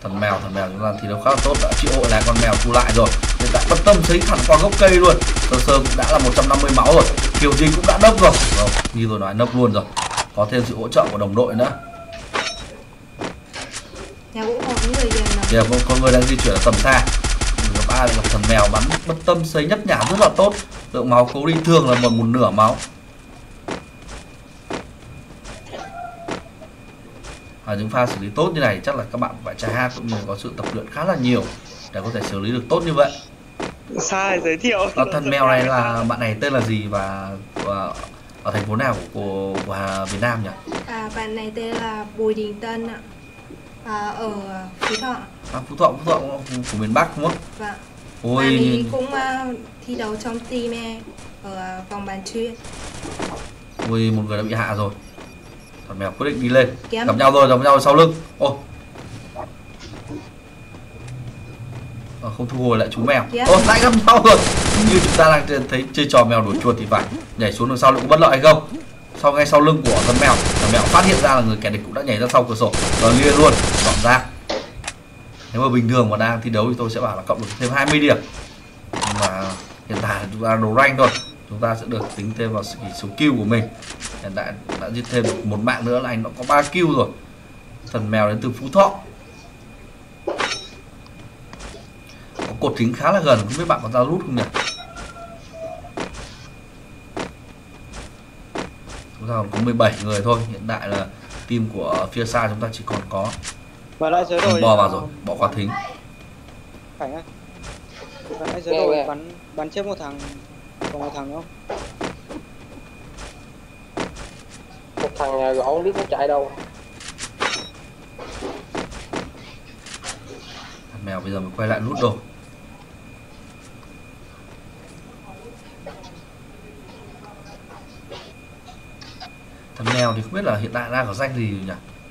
Thần mèo, thần mèo chúng ta thì nó khá là tốt, đã chịu hội là con mèo thu lại rồi. Hiện tại bất tâm thấy thẳng qua gốc cây luôn. Sơ sơ cũng đã là một trăm năm mươi máu rồi. Kiều Trinh cũng đã nốc rồi. Rồi, như tôi nói nốc luôn rồi. Có thêm sự hỗ trợ của đồng đội nữa. Nhà cũng có người kìa. Kìa, có, có người đang di chuyển ở tầm xa. Gặp ai gặp thần mèo bắn bất tâm xây nhấp nhả rất là tốt. Lượng máu cố đi thường là một, một nửa máu. À, những pha xử lý tốt như này chắc là các bạn phải trà hát cũng như có sự tập luyện khá là nhiều để có thể xử lý được tốt như vậy. Sai giới thiệu. À, thần mèo này là bạn này tên là gì và, và ở thành phố nào của, của, của Việt Nam nhỉ? À, bạn này tên là Bùi Đình Tân ạ. À, ở Phú Thọ. À, Phú Thọ, Phú Thọ của, của miền Bắc đúng không? Vâng. Ôi. Bạn ấy cũng uh, thi đấu trong team e ở uh, vòng bán chuyên. Ôi, một người đã bị hạ rồi. Thần mèo quyết định đi lên. Kiếm. Gặp nhau rồi, gặp nhau rồi sau lưng. Ô. À, không thu hồi lại chú mèo. Ô, lại gặp nhau rồi. Như chúng ta đang thấy chơi trò mèo đuổi chuột thì phải. Nhảy xuống đằng sau liệu có bất lợi hay không? Sau ngay sau lưng của thần mèo, thần mèo phát hiện ra là người kẻ địch cũng đã nhảy ra sau cửa sổ và lia luôn, dọn ra. Nếu mà bình thường mà đang thi đấu thì tôi sẽ bảo là cộng được thêm hai mươi điểm. Nhưng mà hiện tại chúng ta đồ rank thôi, chúng ta sẽ được tính thêm vào số kill của mình. Hiện tại đã giết thêm được một mạng nữa là anh nó có ba kill rồi. Thần mèo đến từ Phú Thọ. Có cột thính khá là gần, không biết bạn có ra rút không nhỉ? Chúng ta còn có mười bảy người thôi, hiện tại là team của phía xa chúng ta chỉ còn có Và lại giới rồi. Bò vào rồi, bỏ qua thính. Cảnh á. Và lại giới rồi bắn bắn chết một thằng, còn một thằng không? Một thằng gõ biết nó chạy đâu. Thằng mèo bây giờ mới quay lại nút đồ. Thằng mèo thì không biết là hiện tại đang có danh gì nhỉ?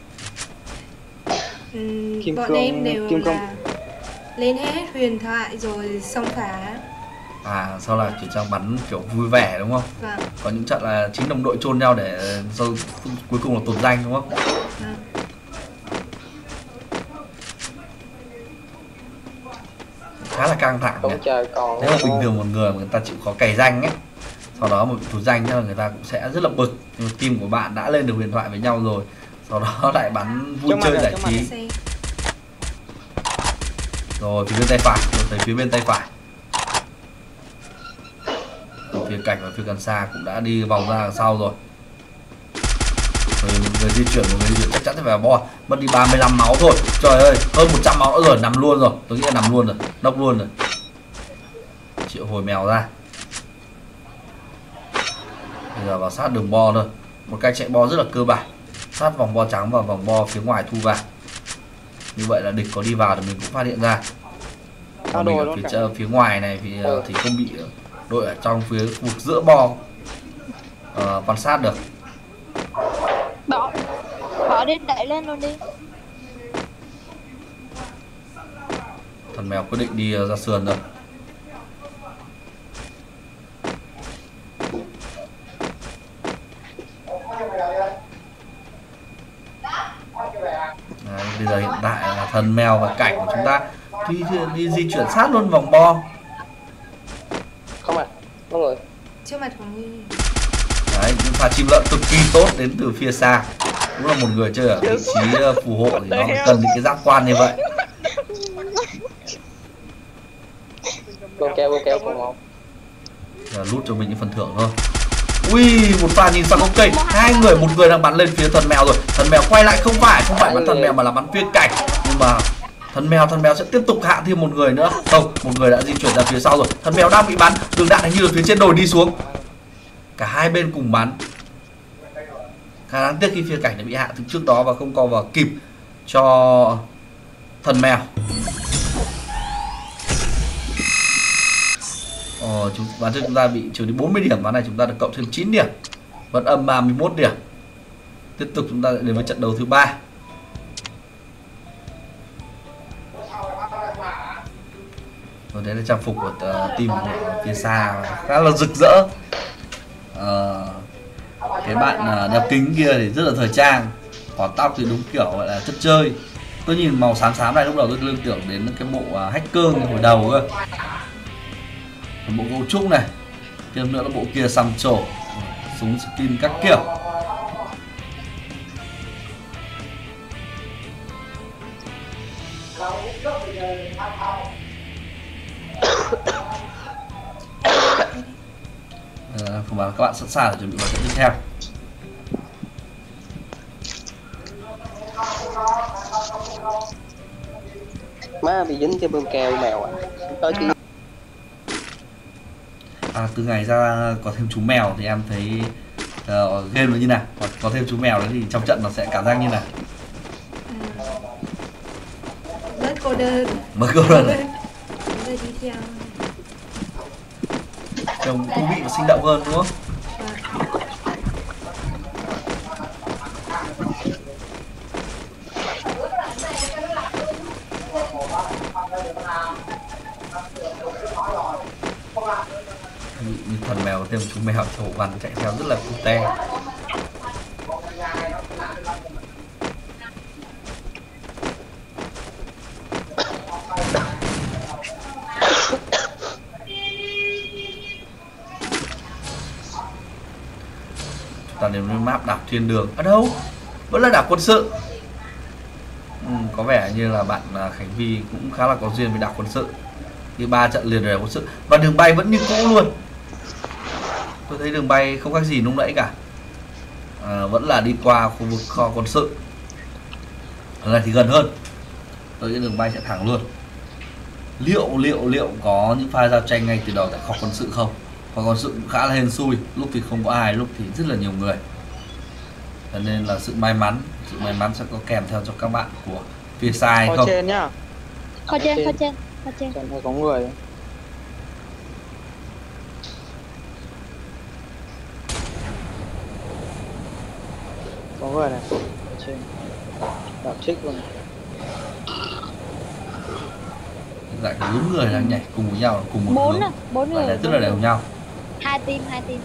Ừ, Kim bọn cương, em đều kim cương. là lên hết huyền thoại rồi xông phá. À, sau là chuyển sang bắn kiểu vui vẻ đúng không? Vâng. Có những trận là chính đồng đội chôn nhau để sau cuối cùng là tồn danh đúng không? Vâng. Khá là căng thẳng nhỉ? Trời còn Nếu mà bình thường một người mà người ta chịu khó cày danh ấy, sau đó một tù danh cho người ta cũng sẽ rất là bực. Nhưng mà team của bạn đã lên được huyền thoại với nhau rồi, sau đó lại bắn vui chơi giải trí. Rồi phía bên tay phải, rồi thấy phía bên tay phải. Rồi, phía cạnh và phía gần xa cũng đã đi vòng ra đằng sau rồi. Rồi một người di chuyển, một người di chuyển chắc chắn sẽ phải bo. Mất đi ba mươi lăm máu thôi. Trời ơi, hơn một trăm máu nữa rồi, nằm luôn rồi. Tôi nghĩ là nằm luôn rồi, nốc luôn rồi. Triệu hồi mèo ra. Bây giờ vào sát đường bo thôi. Một cách chạy bo rất là cơ bản. Sát vòng bo trắng và vòng bo phía ngoài thu vào. Như vậy là địch có đi vào thì mình cũng phát hiện ra. Còn mình ở phía, chợ, phía ngoài này thì, ừ. thì không bị đội ở trong phía khu vực giữa bo uh, quan sát được. Bỏ Bỏ đi, đẩy lên luôn đi. Thần mèo quyết định đi uh, ra sườn rồi. Đấy, bây giờ hiện tại là thần mèo và cảnh của chúng ta đi, đi di chuyển sát luôn vòng bo. Không à, mọi người. Trước mặt của ngươi. Đấy, những pha chim lợn cực kỳ tốt đến từ phía xa. Cũng là một người chơi ở vị trí phù hộ thì nó cần những cái giác quan như vậy. Cô keo, cô keo, cô một. Giờ lút cho mình những phần thưởng thôi. Ui, một pha nhìn sang gốc cây, hai người, một người đang bắn lên phía thần mèo rồi. Thần mèo quay lại, không phải, không phải bắn thần mèo mà là bắn phía cảnh. Nhưng mà thần mèo, thần mèo sẽ tiếp tục hạ thêm một người nữa. Không, một người đã di chuyển ra phía sau rồi. Thần mèo đang bị bắn, đường đạn hình như là phía trên đồi đi xuống. Cả hai bên cùng bắn. Khá đáng tiếc khi phía cảnh đã bị hạ từ trước đó và không co vào kịp cho thần mèo. Ờ, chúng, ván trước chúng ta bị trừ đi bốn mươi điểm, ván này chúng ta được cộng thêm chín điểm, vẫn âm ba mươi mốt điểm. Tiếp tục chúng ta đến với trận đấu thứ ba. Rồi đấy là trang phục của uh, team của phía xa khá là rực rỡ. Uh, cái bạn uh, đeo kính kia thì rất là thời trang, còn tóc thì đúng kiểu gọi là chất chơi. Tôi nhìn màu xám xám này lúc đầu tôi liên tưởng đến cái bộ uh, hacker hồi đầu cơ. Bộ gấu trúc này, thêm nữa là bộ kia xăm trổ, súng skin các kiểu. À, không bảo các bạn sẵn sàng để chuẩn bị vào trận tiếp theo. Má bị dính cái bơm keo mèo à. Tới kia. À, từ ngày ra có thêm chú mèo thì em thấy uh, game nó như nào, có, có thêm chú mèo đấy thì trong trận nó sẽ cảm giác như nào? Rất cô đơn. Mới cô đơn này. Rồi đi theo. Trông thú vị và sinh động hơn đúng không? Như thần mèo thêm chú mèo thổ vằn chạy theo rất là cute. Ta đến với map đảo thiên đường. Ở đâu? Vẫn là đảo quân sự. Ừ, có vẻ như là bạn Khánh Vi cũng khá là có duyên với đảo quân sự. Đi ba trận liền rồi quân sự và đường bay vẫn như cũ luôn. Tôi thấy đường bay không khác gì lúc nãy cả. À, vẫn là đi qua khu vực kho quân sự. Lần này thì gần hơn. Tôi nghĩ đường bay sẽ thẳng luôn. Liệu liệu liệu có những pha giao tranh ngay từ đầu tại kho quân sự không? Kho quân sự cũng khá là hên xui, lúc thì không có ai, lúc thì rất là nhiều người. Cho nên là sự may mắn, sự may mắn sẽ có kèm theo cho các bạn của phía sai Kho không? trên nhá. Kho trên, kho trên, kho trên. Trên hay có người. Có người này. Trên. Đạp trích luôn. Lại có bốn người đang nhảy cùng với nhau, cùng một Bốn hướng. à, bốn Vậy người. là tức là đều nhau. Hai team, hai team.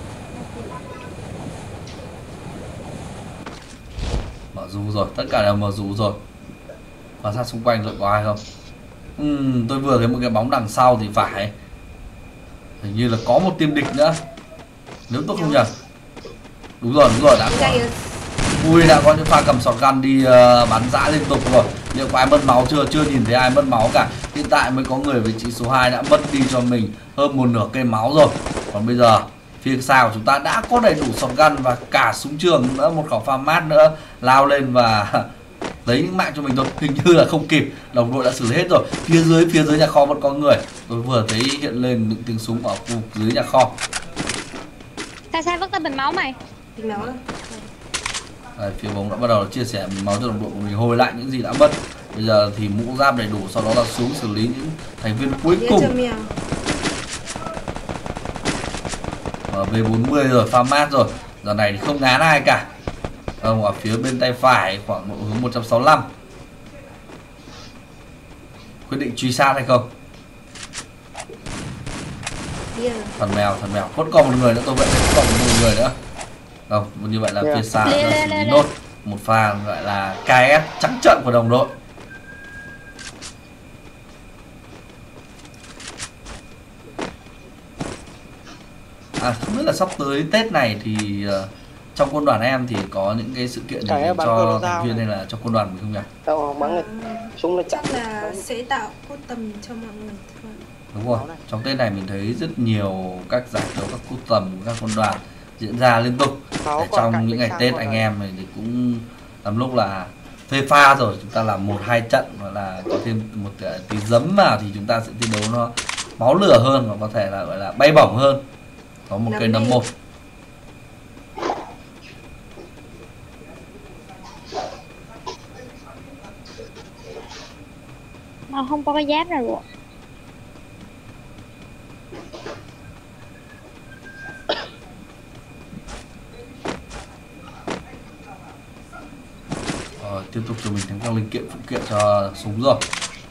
Mở dù rồi, tất cả đều mở dù rồi. Và sát xung quanh rồi có ai không? Uhm, tôi vừa thấy một cái bóng đằng sau thì phải. Hình như là có một team địch nữa. Nếu tôi không nhầm. Đúng rồi, đúng rồi, đã có. Ui, đã có những pha cầm shotgun đi uh, bắn dã liên tục rồi. Liệu có ai mất máu chưa? Chưa nhìn thấy ai mất máu cả. Hiện tại mới có người vị trí số hai đã mất đi cho mình hơn một nửa cây máu rồi. Còn bây giờ phía sau của chúng ta đã có đầy đủ shotgun và cả súng trường nữa, một khẩu pha mát nữa lao lên và lấy những mạng cho mình thôi. Hình như là không kịp, đồng đội đã xử lý hết rồi. Phía dưới phía dưới nhà kho vẫn có người. Tôi vừa thấy hiện lên những tiếng súng ở khu dưới nhà kho. Sai sai vứt ra bình máu mày. Bình máu. Đây, phía bóng đã bắt đầu chia sẻ máu cho đồng đội của mình, hồi lại những gì đã mất. Bây giờ thì mũ giáp đầy đủ, sau đó là xuống xử lý những thành viên cuối cùng. Ở B bốn mươi rồi, pha mát rồi. Giờ này thì không ngán ai cả. Ông ở phía bên tay phải khoảng độ hướng một trăm sáu mươi lăm. Quyết định truy sát hay không? Thần mèo, thần mèo. Vẫn còn một người nữa, tôi vẫn còn một người nữa. Không, như vậy là phía xa đã xử lý nốt một pha gọi là ca ét trắng trợn của đồng đội. À, không biết là sắp tới Tết này thì uh, trong quân đoàn em thì có những cái sự kiện gì cho thành viên hay là cho quân đoàn mình không nhỉ? Đâu bắn này. Súng nó chắc là sẽ tạo cốt tầm cho mọi người thôi. Đúng rồi, trong Tết này mình thấy rất nhiều các giải đấu, các cốt tầm của các quân đoàn diễn ra liên tục. Để trong những ngày Tết anh em mình thì cũng làm lúc là thuê pha rồi, chúng ta làm một hai trận hoặc là có thêm một tí giấm vào thì chúng ta sẽ thi đấu nó máu lửa hơn và có thể là gọi là bay bổng hơn. Có một cây nấm một. Mà không có cái giáp nào rồi. Rồi, tiếp tục cho mình thêm các linh kiện phụ kiện cho súng rồi.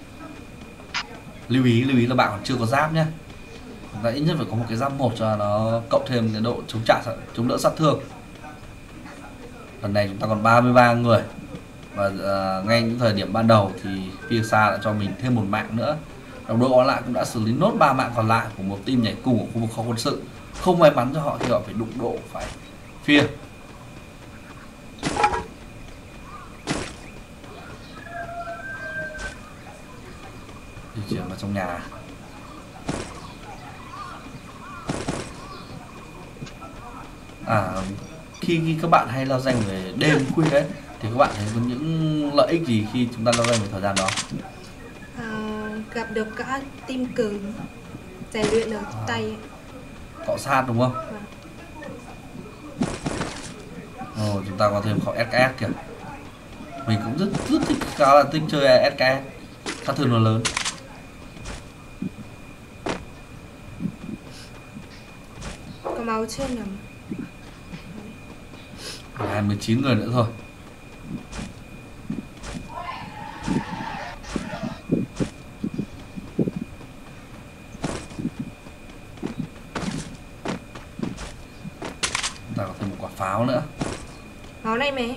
Lưu ý, lưu ý là bạn còn chưa có giáp nhé. Chúng ta ít nhất phải có một cái giáp một cho nó cộng thêm cái độ chống trả, chống đỡ sát thương. Lần này chúng ta còn ba mươi ba người. Và uh, ngay những thời điểm ban đầu thì phía xa đã cho mình thêm một mạng nữa. Đồng đội còn lại cũng đã xử lý nốt ba mạng còn lại của một team nhảy cùng ở khu vực kho quân sự. Không may mắn cho họ khi họ phải đụng độ phải phía. Di chuyển vào trong nhà. À, khi, khi các bạn hay lao danh về đêm khuya ấy, thì các bạn thấy có những lợi ích gì khi chúng ta lao danh về thời gian đó? À, gặp được các team cứng, rèn luyện được À. tay. Cọ sát đúng không? Vâng. Ồ, chúng ta có thêm khẩu ét ca ét kìa. Mình cũng rất rất thích, khá là thích chơi ét ca ét. Sát thương nó lớn. Có máu trên nằm. hai mươi chín người nữa thôi. Chúng ta có thêm một quả pháo nữa. Máu này mẹ.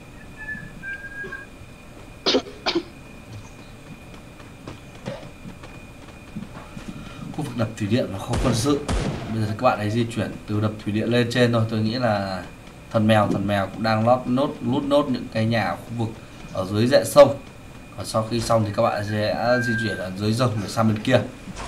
Khu vực đập thủy điện và kho quân sự. Bây giờ các bạn hãy di chuyển từ đập thủy điện lên trên thôi. Tôi nghĩ là thần mèo thần mèo cũng đang lót nốt lút nốt những cái nhà ở khu vực ở dưới rẽ sông. Và sau khi xong thì các bạn sẽ di chuyển ở dưới rồng để sang bên kia.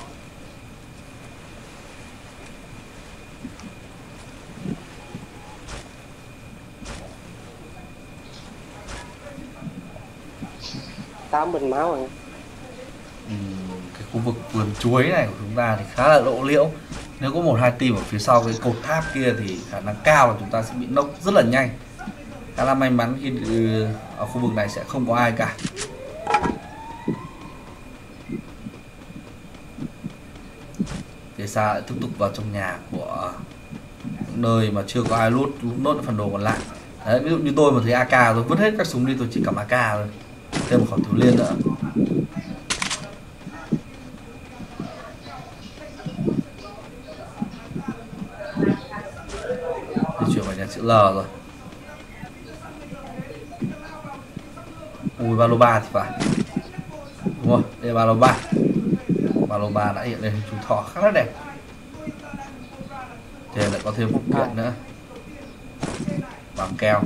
Tám bình máu rồi. Uhm, cái khu vực vườn chuối này của chúng ta thì khá là lộ liễu. Nếu có một hai team ở phía sau cái cột tháp kia thì khả năng cao là chúng ta sẽ bị nốc rất là nhanh. Khá là may mắn khi ở khu vực này sẽ không có ai cả. Phía xa lại tiếp tục vào trong nhà của nơi mà chưa có ai lút lút nốt phần đồ còn lại. Đấy, ví dụ như tôi mà thấy a ca tôi vứt hết các súng đi, tôi chỉ cầm a ca thôi. Thêm một khẩu thiếu liên nữa. Di chuyển vào nhà chữ L rồi. Ui, ba lô ba thì phải. Đúng rồi, đây là ba lô ba. Ba lô ba đã hiện lên hình chú thỏ khá là đẹp. Thế lại có thêm một kiện nữa. Bằng keo.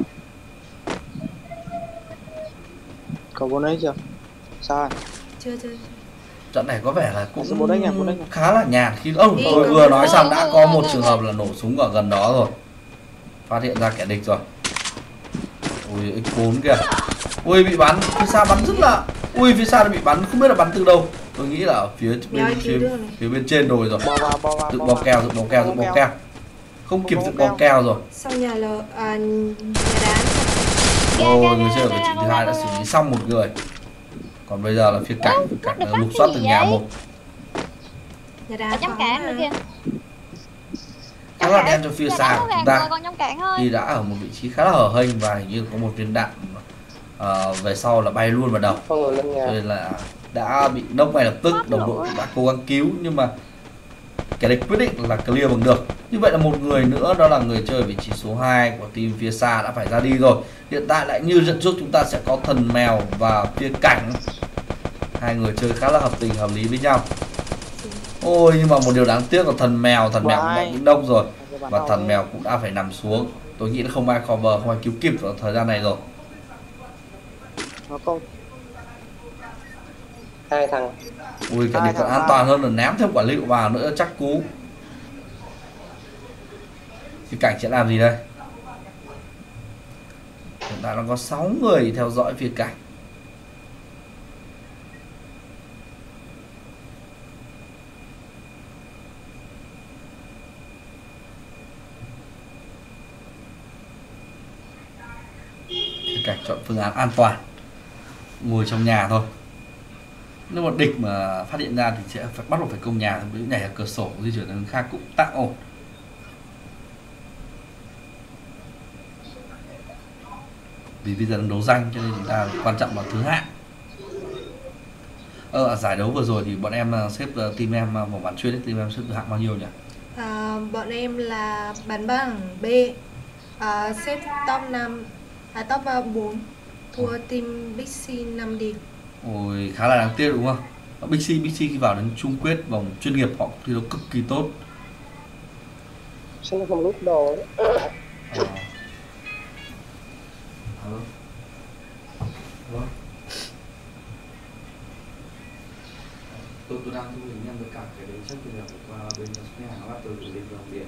Có bốn ấy chưa? Sao? Chưa chưa. Trận này có vẻ là cũng Bốn đấy nha, bốn đấy nha. khá là nhàn khi ông Đi, tôi không, vừa không, nói không, xong đã không, có không, một không, trường không. hợp là nổ súng ở gần đó rồi. Phát hiện ra kẻ địch rồi. Ui, ích bốn kìa. Ui, bị bắn, phía xa bắn rất là. Ui, phía xa đã bị bắn, không biết là bắn từ đâu. Tôi nghĩ là ở phía Mèo bên cứu phía, được này. phía bên trên đồi rồi. Bò vào, bò vào, Dựng bò bò vào. keo, dựng bò keo, dựng bò keo. Không kịp dựng bò keo rồi. Sau nhà là à, nhà đá. Ôi, người chơi ở vị trí thứ hai đã xử lý xong một người. Còn bây giờ là phía cạnh, phía cạnh là lục soát từng nhà một. Nhà đá Ở trong có cạn nữa mà. kìa. Khá là đen cho phía Nhà xa đá của nó chúng gạt ta. rồi, còn trong cạn thôi. Khi đã ở một vị trí khá là hở hênh và hình như có một viên đạn uh, về sau là bay luôn vào đầu, Có người lên nhà. cho nên là đã bị nốc ngay lập tức. Đồng đội cũng đã cố gắng cứu nhưng mà kẻ địch quyết định là clear bằng được. Như vậy là một người nữa, đó là người chơi vị trí số hai của team phía xa đã phải ra đi rồi. Hiện tại lại như trận trước chúng ta sẽ có thần mèo và phía cảnh. Hai người chơi khá là hợp tình hợp lý với nhau. Ôi, nhưng mà một điều đáng tiếc là thần mèo thần mèo cũng đã bị nốc rồi. Và thần mèo cũng đã phải nằm xuống. Tôi nghĩ là không ai cover, không ai cứu kịp vào thời gian này rồi. Nó không. Hai thằng. Ui, cái này còn an toàn hơn là ném thêm quả lựu vào nữa chắc cú. Thì cảnh sẽ làm gì đây? Hiện tại nó có sáu người theo dõi phía cảnh. Phía cảnh chọn phương án an toàn, ngồi trong nhà thôi. Nếu mà địch mà phát hiện ra thì sẽ phải bắt buộc phải công nhà, ví dụ nhảy ở cửa sổ, di chuyển đến hướng khác cũng tạm ổn. Vì bây giờ đang đấu danh cho nên chúng ta quan trọng là thứ hạng. Ờ, ở giải đấu vừa rồi thì bọn em xếp team em vào bán chuyên, team em xếp thứ hạng bao nhiêu nhỉ? À, bọn em là bán bảng B, à, xếp top năm, à, top bốn. Thua team Bixi năm điểm. Ôi, khá là đáng tiếc đúng không? Bixi Bixi khi vào đến chung kết vòng chuyên nghiệp họ thi đấu cực kỳ tốt. Sao nó không lút đồ đấy. À. Ừ. Ừ. Tôi tôi đang thu hình em với cả cái đấy chắc bây giờ phải qua bên nhà hàng bắt tôi lên dòng điện.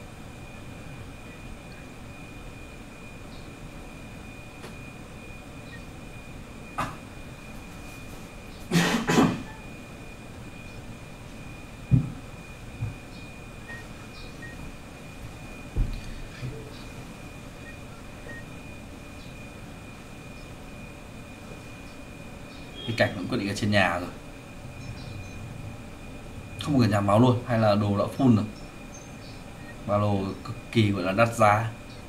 Cái cảnh vẫn quyết định ở trên nhà rồi, không cần nhà máu luôn, hay là đồ đã full rồi, ba lô cực kỳ gọi là đắt giá.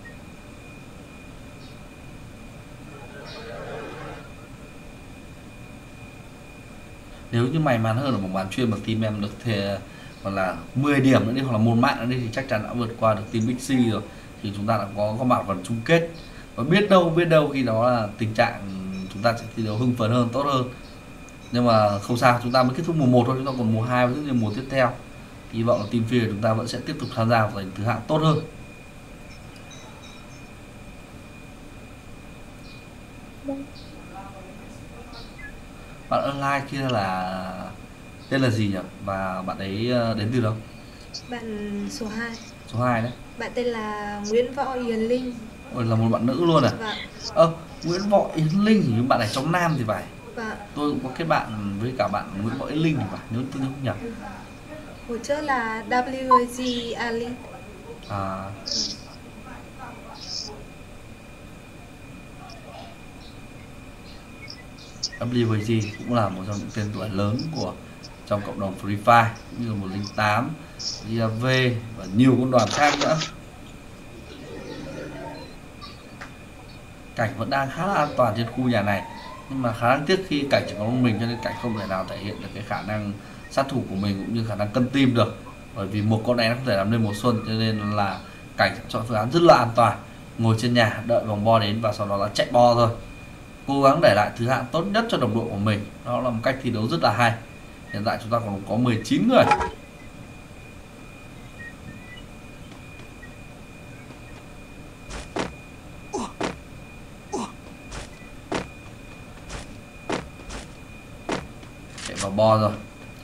Nếu như may mắn hơn ở vòng bán chuyên mà team em được thể còn là mười điểm nữa đi, hoặc là một mạng nữa đi, thì chắc chắn đã vượt qua được team Bixi rồi, thì chúng ta đã có có mặt vào chung kết. Và biết đâu biết đâu khi đó là tình trạng chúng ta sẽ thi đấu hưng phấn hơn, tốt hơn. Nhưng mà không sao, chúng ta mới kết thúc mùa một thôi, chúng ta còn mùa hai và rất nhiều mùa tiếp theo. Hy vọng là team phía chúng ta vẫn sẽ tiếp tục tham gia và giành thứ hạng tốt hơn. Bạn online kia là tên là gì nhỉ? Và bạn ấy đến từ đâu? Bạn số hai. Số hai đấy. Bạn tên là Nguyễn Võ Yến Linh. Ôi, là một bạn nữ luôn à? Vâng. Ơ, Nguyễn Võ Yến Linh thì bạn này trong nam thì phải. Vâng. Tôi cũng có kết bạn với cả bạn Nguyễn Võ Yến Linh thì phải, nếu tôi nhớ không nhầm. Hồi trước là W G Ali. À. W G cũng là một trong những tên tuổi lớn của trong cộng đồng Free Fire, cũng như là một không tám, giê a vê và nhiều quân đoàn khác nữa. Cảnh vẫn đang khá là an toàn trên khu nhà này, nhưng mà khá đáng tiếc khi cảnh chỉ có một mình, cho nên cảnh không thể nào thể hiện được cái khả năng sát thủ của mình cũng như khả năng cân tim được. Bởi vì một con này nó không thể làm nên mùa xuân, cho nên là cảnh chọn phương án rất là an toàn, ngồi trên nhà đợi vòng bo đến và sau đó là chạy bo thôi, cố gắng để lại thứ hạng tốt nhất cho đồng đội của mình. Đó là một cách thi đấu rất là hay. Hiện tại chúng ta còn có mười chín người. Chạy vào bo rồi.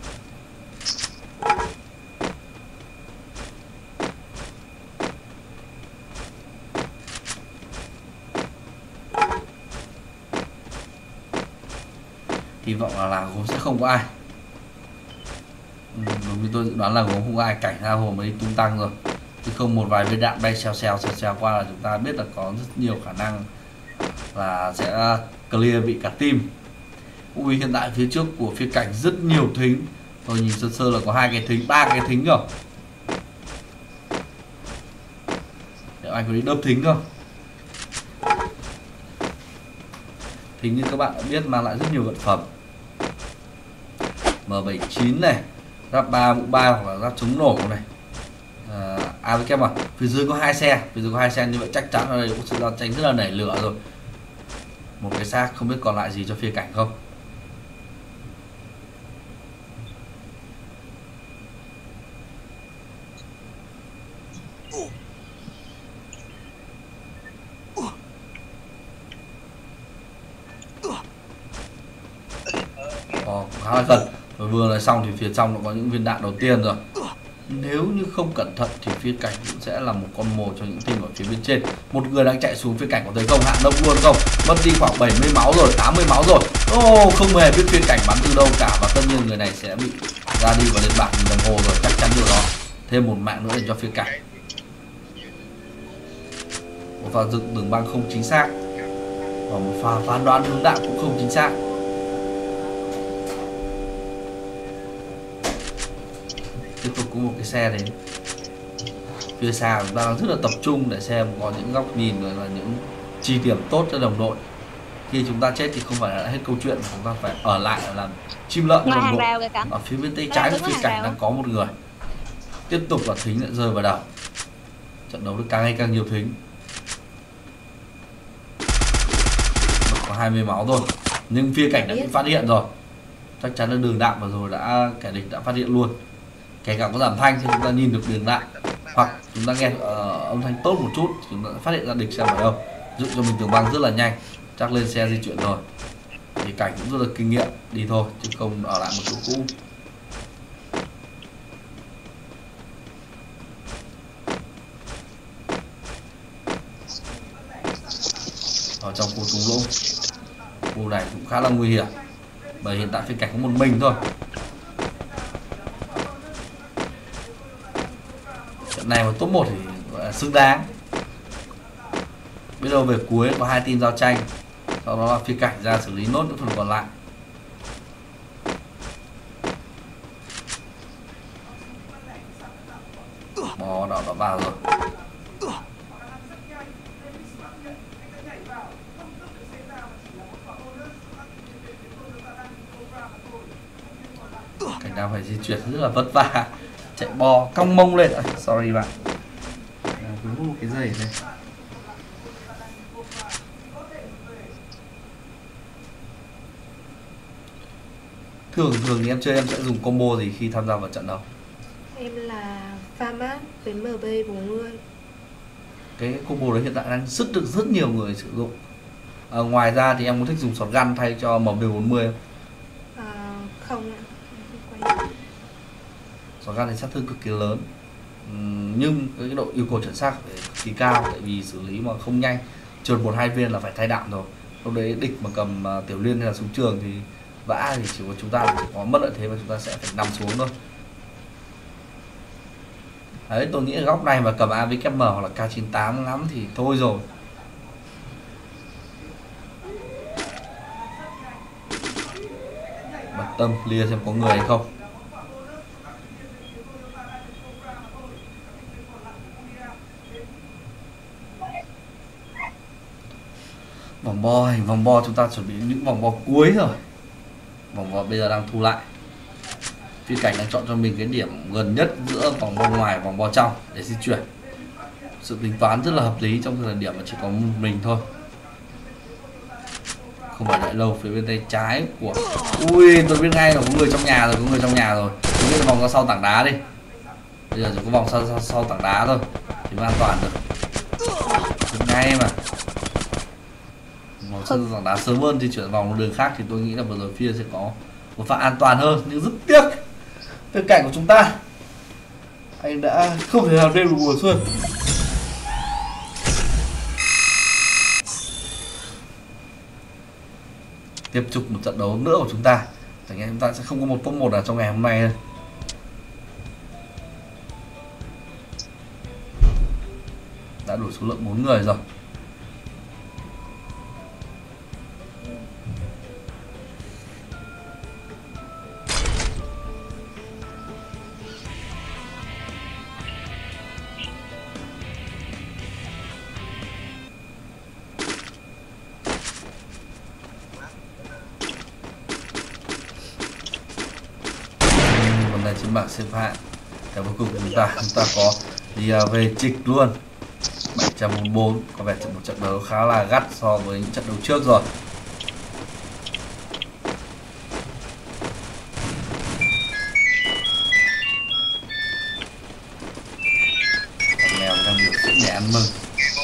Hy vọng là làng gốm sẽ không có ai. Ừ, đúng như tôi dự đoán là gốm không có ai, cảnh ra hồ mới tung tăng rồi. Chứ không một vài viên đạn bay xèo xèo xèo xèo qua là chúng ta biết là có rất nhiều khả năng là sẽ clear bị cả team. Ui, hiện tại phía trước của phía cảnh rất nhiều thính. Tôi nhìn sơ sơ là có hai cái thính, ba cái thính rồi. Liệu anh có đi đớp thính không? Thính như các bạn đã biết mang lại rất nhiều vật phẩm. M bảy chín này, giáp ba mũ ba hoặc là giáp chống nổ này. À, à với kem à, phía dưới có hai xe, phía dưới có hai xe, như vậy chắc chắn ở đây có sự giao tranh rất là nảy lửa rồi. Một cái xác không biết còn lại gì cho phía cảnh không. Ồ, khá là gần. Rồi vừa nói xong thì phía trong nó có những viên đạn đầu tiên rồi. Nếu như không cẩn thận thì phía cảnh cũng sẽ là một con mồi cho những team ở phía bên trên. Một người đang chạy xuống phía cảnh có thấy không? Hạ đông luôn không? Mất đi khoảng bảy mươi máu rồi, tám mươi máu rồi. Ô, oh, không hề biết phía cảnh bắn từ đâu cả. Và tất nhiên người này sẽ bị ra đi và lên bảng nhìn đồng hồ rồi, chắc chắn điều đó. Thêm một mạng nữa dành cho phía cảnh. Một pha dựng đường băng không chính xác, và một pha phán đoán hướng đạn cũng không chính xác. Tiếp tục có một cái xe đến phía xa, chúng ta đang rất là tập trung để xem có những góc nhìn và những chi điểm tốt cho đồng đội. Khi chúng ta chết thì không phải là hết câu chuyện, chúng ta phải ở lại làm chim lợn cho đồng đội. Ở phía bên tay trái của phía cảnh đang có một người. Tiếp tục là thính lại rơi vào đầu. Trận đấu được càng ngày càng nhiều thính. Có hai mươi máu thôi. Nhưng phía cảnh đã bị phát hiện rồi. Chắc chắn là đường đạn vừa rồi đã kẻ địch đã phát hiện luôn. Kể cả có giảm thanh thì chúng ta nhìn được đường đạn, hoặc chúng ta nghe uh, âm thanh tốt một chút chúng ta phát hiện ra địch xem ở đâu, giúp cho mình tường băng rất là nhanh. Chắc lên xe di chuyển rồi thì cảnh cũng rất là kinh nghiệm đi thôi, chứ không ở lại một chỗ cũ. Ở trong khu thung lũng, khu này cũng khá là nguy hiểm bởi hiện tại phi cảnh có một mình thôi. Trận này mà top một thì gọi là xứng đáng. Biết đâu về cuối có hai team giao tranh, sau đó là phi cảnh ra xử lý nốt những phần còn lại. Bò đỏ đã vào rồi. Cảnh đang phải di chuyển rất là vất vả, chạy bò cong mông lên. À, sorry bạn, vướng một cái dây này. Thường thường thì em chơi em sẽ dùng combo gì khi tham gia vào trận đấu? Em là Pharmat với em bê bốn mươi. Cái combo đấy hiện tại đang rất được rất nhiều người sử dụng. À, ngoài ra thì em có thích dùng shotgun thay cho em bê bốn mươi không? À, không ạ. Shotgun thì sát thương cực kỳ lớn, uhm, nhưng cái độ yêu cầu chuẩn xác phải cực kỳ cao, tại vì xử lý mà không nhanh, trượt một hai viên là phải thay đạn rồi. Lúc đấy địch mà cầm uh, tiểu liên hay là súng trường thì vã thì chỉ có chúng ta chỉ có mất lợi thế và chúng ta sẽ phải nằm xuống thôi. Đấy, tôi nghĩ là góc này mà cầm a vê ép em hoặc là K chín tám ngắm thì thôi rồi. Bật tâm lia xem có người hay không. Vòng bo, hình vòng bo chúng ta chuẩn bị những vòng bo cuối rồi. Vòng bo bây giờ đang thu lại. Phi cảnh đang chọn cho mình cái điểm gần nhất giữa vòng bo ngoài và vòng bo trong để di chuyển. Sự tính toán rất là hợp lý trong thời điểm mà chỉ có một mình thôi. Không phải đợi lâu. Phía bên tay trái của... Ui, tôi biết ngay là có người trong nhà rồi, có người trong nhà rồi. Tôi biết là vòng ra sau tảng đá đi. Bây giờ chỉ có vòng sau, sau, sau tảng đá thôi thì mới an toàn được. Biết ngay mà. Vòng sau tảng đá sớm hơn thì chuyển vòng đường khác thì tôi nghĩ là vừa rồi phía sẽ có một pha an toàn hơn. Nhưng rất tiếc về cảnh của chúng ta, anh đã không thể nào đêm được mùa xuân. Tiếp tục một trận đấu nữa của chúng ta. Tại nghe chúng ta sẽ không có một top một ở trong ngày hôm nay. Đã đủ số lượng bốn người rồi. Trên bảng xếp hạng và cuối cùng chúng ta chúng ta có đi về trịch luôn bảy trăm bốn mươi bốn, có vẻ một trận đấu khá là gắt so với những trận đấu trước rồi. Con mèo đang biểu diễn để ăn mừng.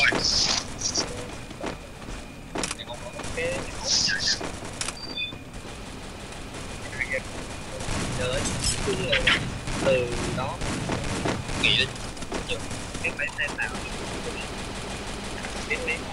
Từ đó nghĩ đến cái máy xem nào đến đến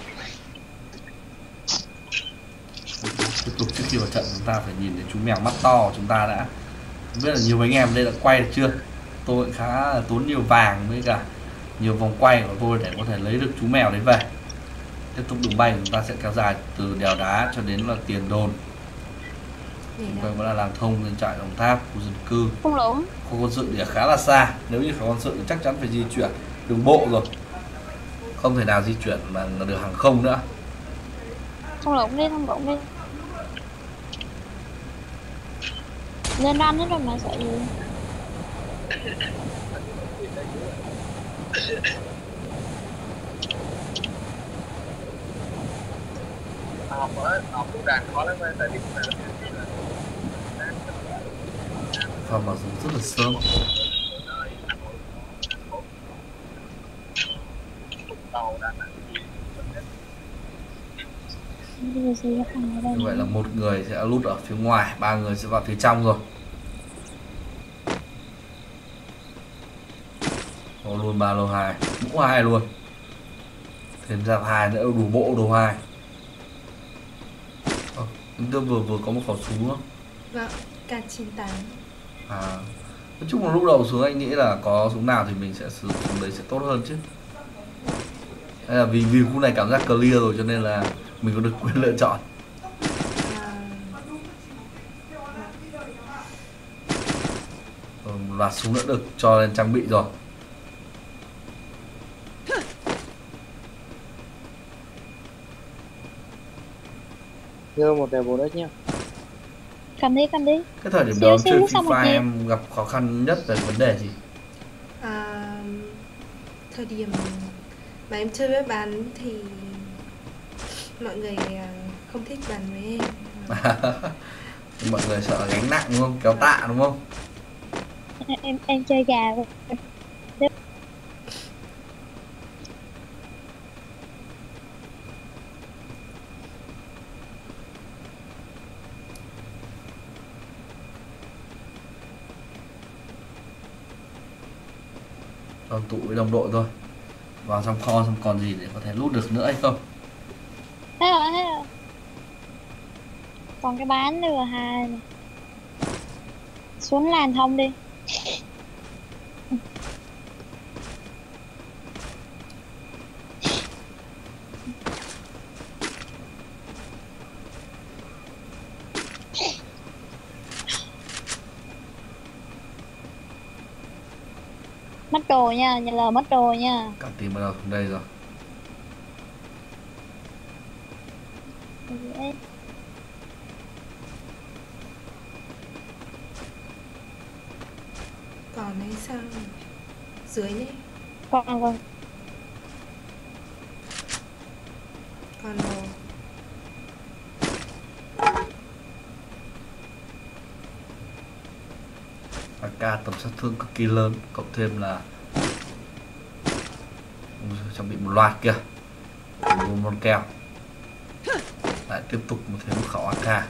tiếp tục. Trước khi vào trận chúng ta phải nhìn thấy chú mèo mắt to. Chúng ta đã không biết là nhiều anh em đây đã quay được chưa. Tôi khá là tốn nhiều vàng với cả nhiều vòng quay của tôi để có thể lấy được chú mèo đấy về. Tiếp tục đường bay chúng ta sẽ kéo dài từ đèo đá cho đến là tiền đồn. Chúng tôi vẫn là làm thông lên trại Đồng Tháp, khu dân cư. Không lũng. Khu quân sự thì khá là xa. Nếu như khu quân sự thì chắc chắn phải di chuyển đường bộ rồi, không thể nào di chuyển bằng đường hàng không nữa. Không lũng đi, không lũng đi. Lên ranh hết rồi mà sợ gì. học ở học cũng đàn khó lắm tại vì Và mà dùng rất là sớm. tàu đã Như vậy là một người sẽ lút ở phía ngoài, ba người sẽ vào phía trong rồi. Có luôn ba lô hai, mũ hai luôn. Thêm ra hai nữa đủ bộ đồ hai. Ờ, tôi vừa vừa có một khẩu súng không? Vâng, K chín tám. À, nói chung là lúc đầu xuống anh nghĩ là có súng nào thì mình sẽ sử dụng súng đấy sẽ tốt hơn chứ. Hay là vì vì khu này cảm giác clear rồi cho nên là mình có được quyền lựa chọn. À, Ờ, một loạt súng nữa được cho lên trang bị rồi. Nhớ một đèo bốn x nhá. Cầm đi, cầm đi. Cái thời điểm Xíu đó xíu chơi nước xong Free rồi Fire kìa. em gặp khó khăn nhất về vấn đề gì? à, thời điểm mà em chơi với bạn thì mọi người à, không thích bàn với em. Mọi người sợ gánh nặng đúng không? Kéo tạ đúng không? Em em, em chơi gà rồi. Đoàn tụ với đồng đội thôi. Vào trong kho xong còn gì để có thể lút được nữa hay không? Thế rồi, thế rồi. Còn cái bán nữa hai này. Xuống làn thông đi. Mất đồ nha, nhà lờ mất đồ nha. Cả team bắt đầu xuống đây rồi. Đấy. Còn ấy sao dưới đấy Còn còn còn đồ. a ca tầm sát thương cực kỳ lớn, cộng thêm là chuẩn bị một loạt kìa, một con keo, lại tiếp tục một thêm một khẩu a ca.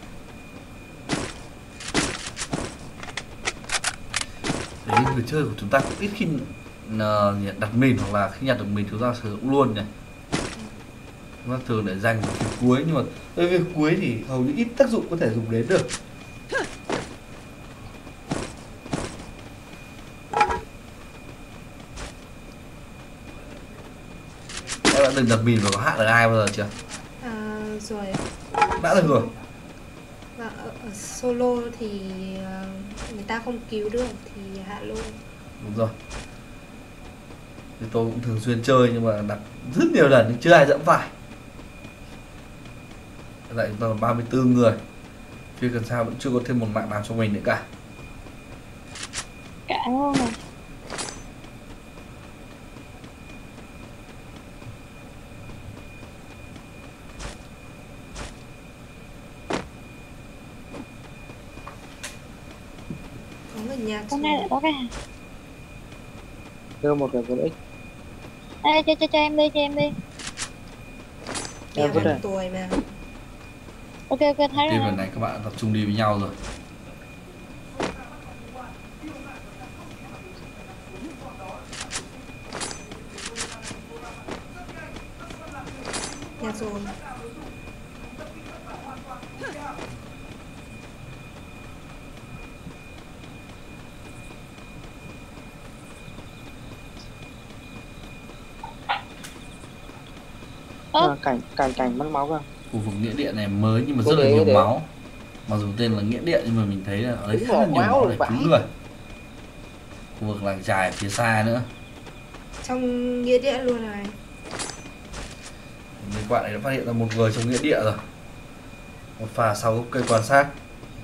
Đấy, người chơi của chúng ta cũng ít khi uh, đặt mìn, hoặc là khi nhặt được mìn chúng ta sử dụng luôn nhỉ. Chúng ta thường để dành vào phía cuối, nhưng mà tới phía cuối thì hầu như ít tác dụng có thể dùng đến được. Em đã từng đặt mìn và có hạ được ai bao giờ chưa? À, rồi Đã được rồi. và ở, ở solo thì à, người ta không cứu được thì hạ luôn. Đúng rồi. Thì tôi cũng thường xuyên chơi nhưng mà đặt rất nhiều lần nhưng chưa ai dẫm phải. Lại chúng ta còn ba mươi tư người. Phía gần xa vẫn chưa có thêm một mạng nào cho mình nữa cả. cả luôn này. Có người nhà Hôm nay lại có cái Nhớ một đèo bốn x. Ê, cho, cho, cho em đi, cho em đi. đèo Em vứt bằng đây. tuổi mà. Ok, ok, thấy Team rồi. lần này các bạn tập trung đi với nhau rồi. Nhà rồi. Ơ, À, cảnh cảnh cảnh mất máu cơ. Khu vực nghĩa địa này mới nhưng mà rất Ok, là nhiều để- máu. Mặc dù tên là nghĩa địa nhưng mà mình thấy là ở đây Đúng khá là rồi, nhiều máu máu rồi để vãi. cứu người. Khu vực làng trài phía xa nữa. Trong nghĩa địa luôn này. Mấy bạn này đã phát hiện ra một người trong nghĩa địa rồi. Một phà sau gốc cây quan sát.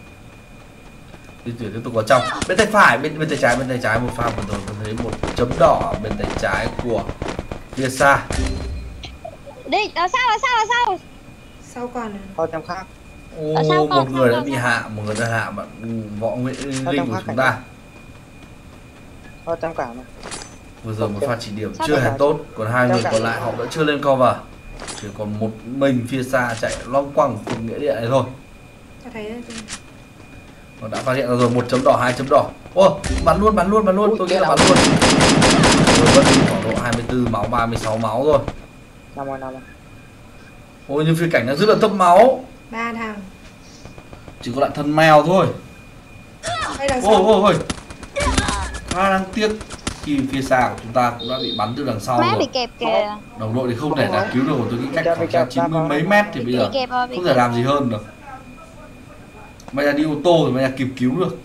Di chuyển tiếp tục vào trong. Bên tay phải, bên bên tay trái, bên tay trái một pha vừa rồi tôi thấy một chấm đỏ bên tay trái của phía xa. đi, ở sau, ở sau, ở sau. sau còn à? Thôi em khác. Ô, Ở sau một còn, người sau đã còn, bị sau hạ, một người đã hạ bạn võ Nguyễn Sao Linh trong của khác chúng cảnh ta. Thôi em cả này. Vừa rồi một pha chỉ điểm Sao chưa trong hề cả? tốt, còn hai Trong người cả. còn lại họ đã chưa lên cover. Chỉ còn một mình phía xa chạy long quăng vùng nghĩa địa này thôi. Ta thấy đấy. Nó đã phát hiện ra rồi, một chấm đỏ, hai chấm đỏ. Ô, bắn luôn, bắn luôn, bắn luôn, Ui, tôi nghĩ kia là nào? bắn luôn. Rồi vẫn đi khoảng độ hai mươi tư máu, ba mươi sáu máu rồi. Năm rồi, năm rồi. Ôi nhưng phi cảnh nó rất là thấp máu. Ba thằng. Chỉ có lại thân mèo thôi. Đây là Ôi sau. ôi ôi. Khá đáng tiếc khi phía xa của chúng ta cũng đã bị bắn từ đằng sau Má rồi. bị kẹp kìa. Đồng đội thì không thể giải cứu được, tôi nghĩ cách Kẹp, khoảng kẹp, chín mươi kẹp, mấy kẹp. mét thì bây Bị giờ kẹp rồi, bị không kẹp. thể làm gì hơn được. May ra đi ô tô thì may ra kịp cứu được.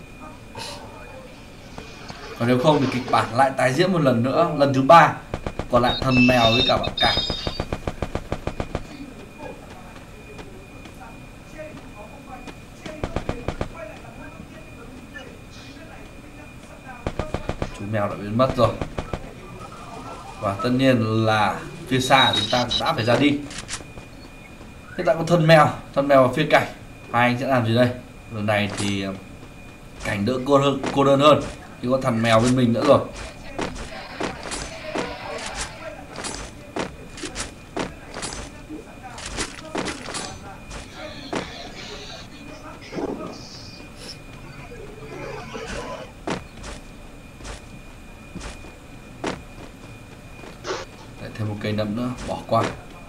Còn nếu không thì kịch bản lại tái diễn một lần nữa, lần thứ ba. Còn lại thần mèo với cả bạn cảnh. Chú mèo đã biến mất rồi. Và tất nhiên là phía xa chúng ta cũng đã phải ra đi. Hiện tại có thân mèo, thân mèo và phía cảnh. Hai anh sẽ làm gì đây? Lần này thì cảnh đỡ cô đơn, cô đơn hơn. Thì có thằng mèo bên mình nữa rồi. Lại thêm một cây nấm nữa, bỏ qua.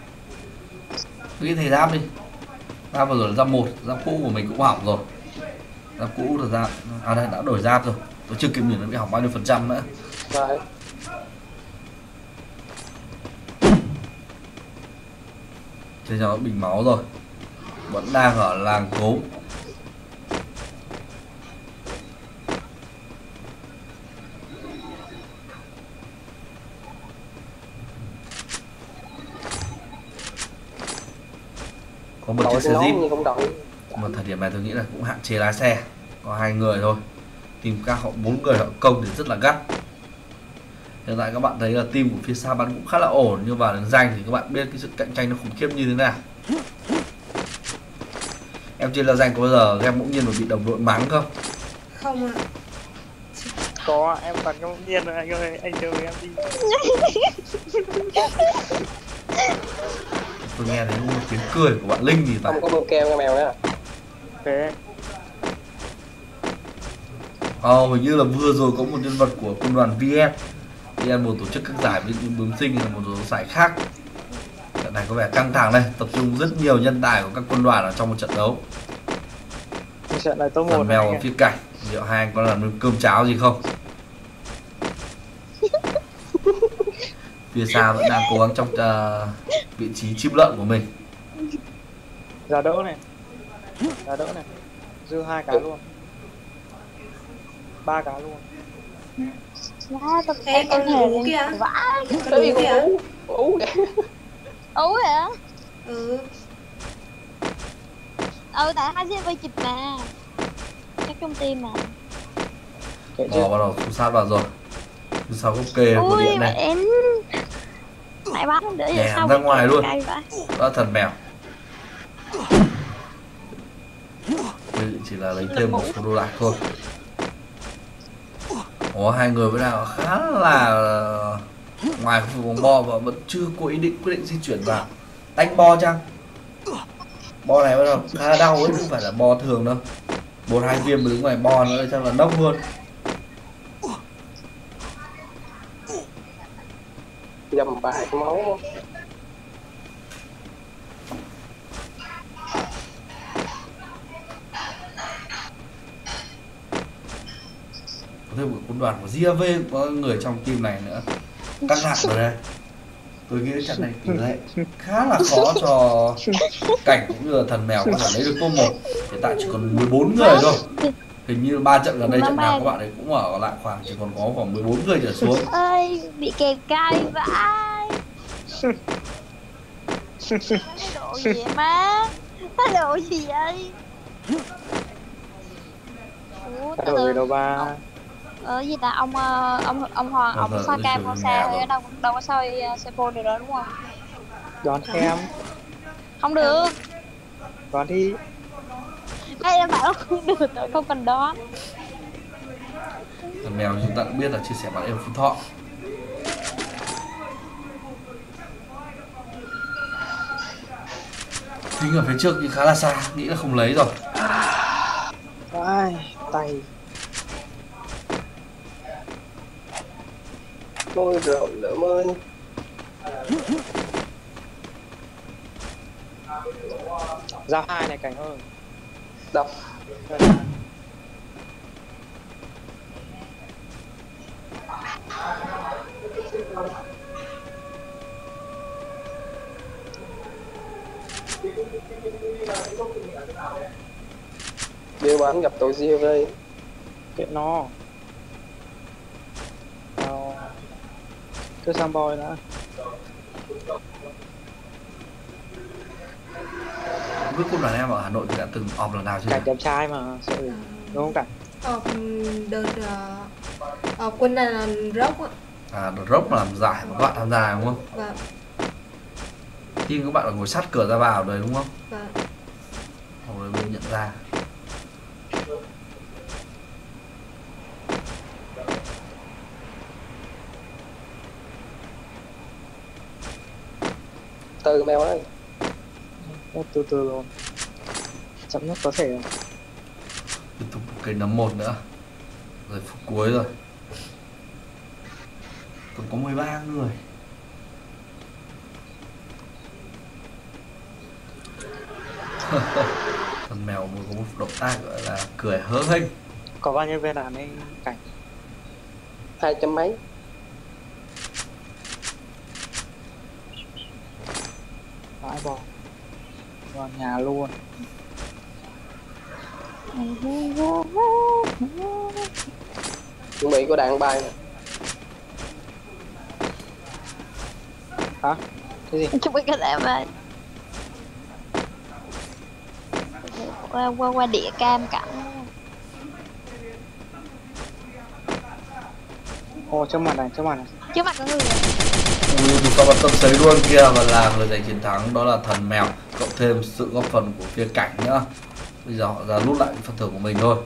Cứ thầy giáp đi. Giáp vừa rồi là giáp một, giáp cũ của mình cũng hỏng rồi. Giáp cũ là giáp, à đây đã đổi giáp rồi. Tôi chưa kịp nhìn nó bị hỏng bao nhiêu phần trăm nữa. Rồi. Trên cho nó bình máu rồi. Vẫn đang ở làng cốm. Có một chiếc xe jeep. Nhưng không đổi. Mà thời điểm này tôi nghĩ là cũng hạn chế lái xe. Có hai người thôi. Team các họ bốn người họ công thì rất là gắt. Hiện tại các bạn thấy là team của phía xa bắn cũng khá là ổn, nhưng vào đường danh thì các bạn biết cái sự cạnh tranh nó khủng khiếp như thế nào. Em trên là danh có bao giờ em bỗng nhiên mà bị đồng đội mắng không? Không ạ. Có, em bắn ngẫu nhiên rồi anh ơi, anh chờ em đi. Tôi nghe thấy một tiếng cười của bạn Linh thì phải. Không có bơm keo nha mèo nhá. Thế. Ờ, hình như là vừa rồi có một nhân vật của quân đoàn vê ét vê ét một tổ chức các giải với những bướm sinh là một giải khác. Trận này có vẻ căng thẳng đây, tập trung rất nhiều nhân tài của các quân đoàn ở trong một trận đấu. Trận này top một. Thằng mèo ở phía cạnh, liệu hai anh có làm cơm cháo gì không? Phía xa vẫn đang cố gắng trong uh, vị trí chim lợn của mình. Giá đỡ này. Giá đỡ này. Dư hai cá luôn. Ba cá luôn. Má, tôi Ê, em con em hề ngủ lên kìa. vãi. Con ngủ kìa. Ú để. Ú hả? Ừ. Ừ, tại hai giê vê chụp mà. Chắc trong tim mà. Kệ Rồi chưa? bắt đầu xung sát vào rồi. Thứ sáu gốc kê của Ui, điện mẹ này. em. Mẹ bắn không đỡ vậy Nè, sao? ra bị ngoài kẹp luôn. cay vãi. Đó là thần mèo. Đây chỉ là lấy thêm một số đồ đạc thôi. Ủa, hai người vẫn đang khá là ngoài khu vực bóng bo và vẫn chưa có ý định quyết định di chuyển vào. Đánh bo chăng? Bo này bắt đầu khá là đau ấy, không phải là bo thường đâu. Một hai viên đứng ngoài bo nữa chắc là nốc luôn. Dầm bài máu. Có thêm một quân đoàn của giê vê có người trong team này nữa. Căng thẳng rồi đây. Tôi nghĩ trận này tỷ lệ khá là khó cho cảnh cũng như là thần mèo có thể lấy được top một. Hiện tại chỉ còn mười bốn người thôi. Hình như ba trận gần đây trận nào các bạn ấy cũng ở lại khoảng chỉ còn có khoảng mười bốn người trở xuống. Ơi, bị kẹp cay vãi. Cái độ gì vậy má? Cái độ gì vậy? Ủa, Cái từ đồ gì từ. đâu ba. Ờ gì ta, ông ờ, ông ông Hoàng, Ông ông thợ xoay đi cam chịu con nhà xe rồi. thôi, đâu đâu có xoay uh, xe phone được đó đúng không? Đón em. Không được. Đoán đi. Đây em bảo không được, tôi không cần đoán. Thần mèo chúng ta cũng biết là chia sẻ bạn em Phú Thọ. Tính ở phía trước nhưng khá là xa, nghĩ là không lấy rồi. Ai, tay. Môi rượu lỡ mơi. Giao hai này cảnh hơn. Đập. Điều bán gặp tội gì đây? Kệ nó. Ờ, cứ sang boy đã. Không biết cô đoàn em ở Hà Nội thì đã từng off lần nào chưa? Cảnh đẹp trai mà, sợ gì? Đúng không Cảnh? Ờ, đợt ờ, quân này là rock ạ. À, đợt rock làm giải mà các bạn tham gia đúng không? Vâng. Tin các bạn là ngồi sát cửa ra vào đấy đúng không? Vâng. Hồi đấy mới nhận ra. Từ mèo đấy. Từ từ luôn. Chậm nhất có thể rồi. Tiếp tục một cây nấm một nữa. Rồi phút cuối rồi. Còn có mười ba người. Con mèo mới có một động tác gọi là cười hớ hênh. Có bao nhiêu viên đạn anh Cảnh? Hai trăm mấy. Vãi bò. Vào nhà luôn. Chuẩn bị có đạn bay nè. Hả? Cái gì? Chúc cái đạn bay. Qua, qua, qua địa cam cảnh. Ồ, trước mặt này, trước mặt này. Trước mặt có người. Ui, một con bật tâm sấy luôn kia và làm người giành chiến thắng đó là thần mèo, cộng thêm sự góp phần của phía Cảnh nữa. Bây giờ họ ra rút lại phần thưởng của mình thôi.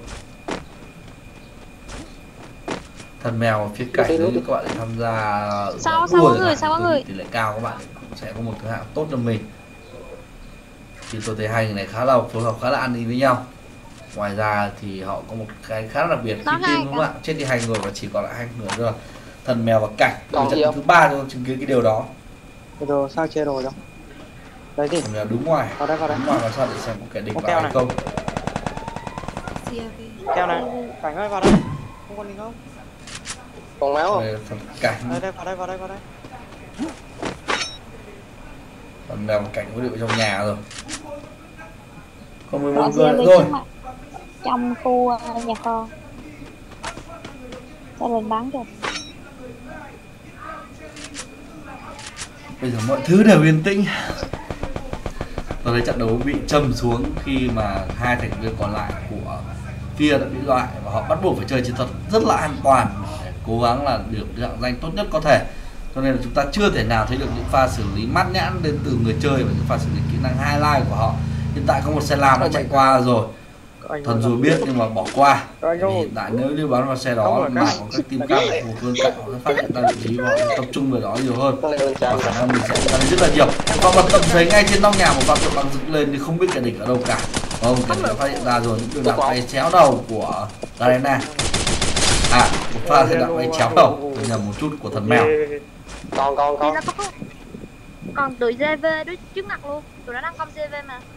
Thần mèo phía Cảnh nếu như các bạn tham gia Sao sao có người, sao có người. tỷ lệ cao các bạn cũng sẽ có một thứ hạng tốt cho mình. Thì tôi thấy hai người này khá là phối hợp, khá là ăn ý với nhau. Ngoài ra thì họ có một cái khá là đặc biệt khi team đúng không ạ? Chết đi hai người và chỉ còn lại hai người nữa. Thần mèo và Cảnh. Còn trận gì không? thứ ba tôi chứng kiến cái điều đó. Rồi sao chia đồ đâu? Đấy gì? Thần mèo đứng ngoài. Vào đây, vào đây. Đứng ngoài và sao để xem có kẻ địch Có vào keo hay này. không. Keo này, Cảnh ơi vào đây. Không còn gì không? Còn máu không? Đây là thần Cảnh. Đây đây vào đây, vào đây, vào đây. Thần mèo và Cảnh có điệu trong nhà rồi. Còn mười Có một xe người nữa bên rồi. trước mặt. Trong khu uh, nhà kho. Cho lên bán rồi. Bây giờ mọi thứ đều yên tĩnh. Tôi thấy trận đấu bị châm xuống khi mà hai thành viên còn lại của phía đã bị loại và họ bắt buộc phải chơi chiến thuật rất là an toàn để cố gắng là được hạng danh tốt nhất có thể. Cho nên là chúng ta chưa thể nào thấy được những pha xử lý mát nhãn đến từ người chơi và những pha xử lý kỹ năng highlight của họ. Hiện tại có một xe lam đã chạy qua rồi. Thần rồi biết nhưng mà bỏ qua. Vì hiện tại nếu như bắn vào xe đó mà có các team khác của cơn cạnh họ sẽ phát hiện ra vị trí và họ tập trung về đó nhiều hơn. Và khả năng mình sẽ tăng rất là nhiều. Và bật tập thấy ngay trên nóc nhà một pha tượng băng dựng lên thì không biết kẻ địch ở đâu cả. Không, kẻ địch đã phát hiện ra rồi những đường đạn bay chéo đầu của Garena. À, một pha sẽ đạn bay chéo đầu, tôi nhầm một chút của thần mèo. Còn còn Thì còn. nó có còn tụi giê vê đối trước mặt luôn, tụi nó đang công giê vê mà.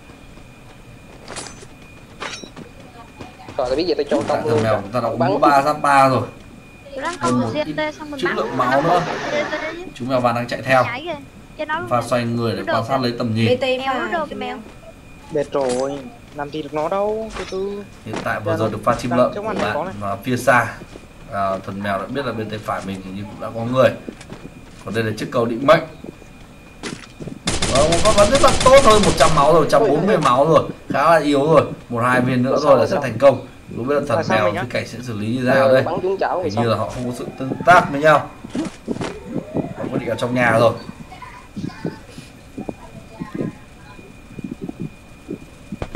Rồi tôi biết gì tôi cho Tại công thần luôn. mèo chúng ta đã có ba giáp ba rồi. Tụi nó đang Thêm công một giê ít tê xong mình chữ bắn. lượng máu nữa. Chú mèo vàng đang chạy theo. Nhảy kìa. Trên đó luôn. Pha xoay người để quan sát lấy tầm nhìn. Mèo nó đồ kìa mèo. Đẹp rồi, làm gì được nó đâu, từ từ. Hiện tại vừa rồi được pha chim lợn của bạn và phía xa à, thần mèo đã biết là bên tay phải mình hình như cũng đã có người. Còn đây là chiếc cầu định mệnh. Vâng, có bắn rất là tốt thôi, một trăm máu rồi, một trăm bốn mươi máu rồi, khá là yếu rồi. Một hai viên nữa rồi là sẽ thành công. Lúc biết là thần mèo thì cảnh sẽ xử lý như thế nào đây? Bắn trúng chảo Hình như là họ không có sự tương tác với nhau. Họ có định ở trong nhà rồi.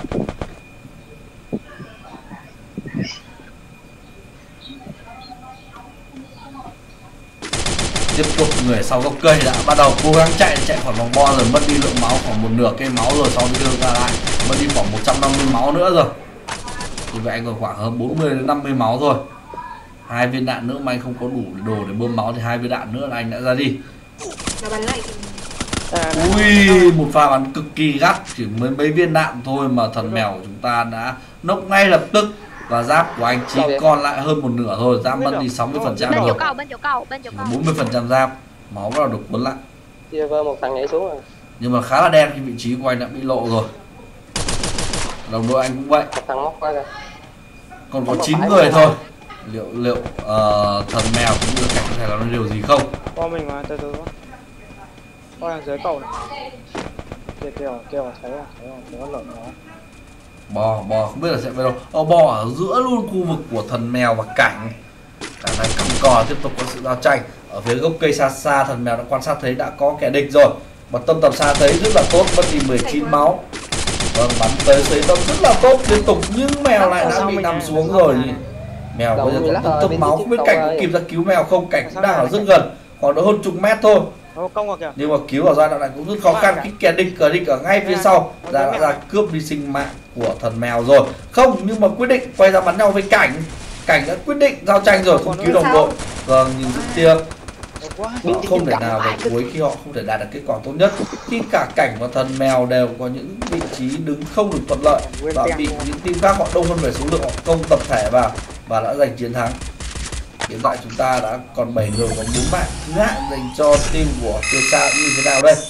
Tiếp tục người sau gốc cây đã bắt đầu cố gắng chạy chạy khỏi vòng bo rồi, mất đi lượng máu khoảng một nửa cây máu rồi, sau đó đưa ra lại mất đi khoảng một trăm năm mươi máu nữa rồi. Thì vậy anh còn khoảng hơn bốn mươi đến năm mươi máu thôi. Hai viên đạn nữa mà anh không có đủ đồ để bơm máu thì hai viên đạn nữa là anh đã ra đi. Nó bắn lại. Ui, một pha bắn cực kỳ gắt, chỉ mới mấy viên đạn thôi mà thần mèo của chúng ta đã nốc ngay lập tức. Và giáp của anh chỉ còn lại hơn một nửa thôi, giáp mất đi sáu mươi phần trăm Bên chỗ rồi. cầu, bên chỗ cầu, bên chỗ cầu. bốn mươi phần trăm giáp, máu bắt đầu được cuốn lại. Chia vơ một thằng nhảy xuống rồi. Nhưng mà khá là đen khi vị trí của anh đã bị lộ rồi. Đồng đội anh cũng vậy. Một thằng móc qua kìa. Còn có chín người thôi. Liệu liệu uh, thần mèo cũng như cảnh có thể làm điều gì không? Qua mình mà từ từ quá. Qua đằng dưới cầu này. Kìa kìa kìa thấy à, thấy à, thấy con lợn đó. Bò, bò không biết là sẽ về đâu. Ờ, bò ở giữa luôn khu vực của thần mèo và cảnh. Cả này cắm cò tiếp tục có sự giao tranh. Ở phía gốc cây xa xa thần mèo đã quan sát thấy đã có kẻ địch rồi. Và tâm tầm xa thấy rất là tốt, mất đi mười chín máu. Vâng, bắn tới xấy tâm rất là tốt liên tục nhưng mèo lại đã bị nằm xuống rồi. Mèo bây giờ còn tấm máu, không biết cảnh có kịp ra cứu mèo không, cảnh cũng đang ở rất gần, khoảng độ hơn chục mét thôi. Nhưng mà cứu ở giai đoạn này cũng rất khó khăn khi kẻ địch ở địch ở ngay phía sau ra đã ra cướp đi sinh mạng của thần mèo rồi. Không, nhưng mà quyết định quay ra bắn nhau với cảnh. Cảnh đã quyết định giao tranh rồi, không cứu đồng đội. Vâng, nhưng rất tiếc họ không thể nào về cuối khi họ không thể đạt được kết quả tốt nhất, khi cả cảnh và thần mèo đều có những vị trí đứng không được thuận lợi và bị những team khác họ đông hơn về số lượng, họ công tập thể vào và đã giành chiến thắng. Hiện tại chúng ta đã còn bảy người, còn bốn mạng thứ hạng dành cho team của phía xa như thế nào đây?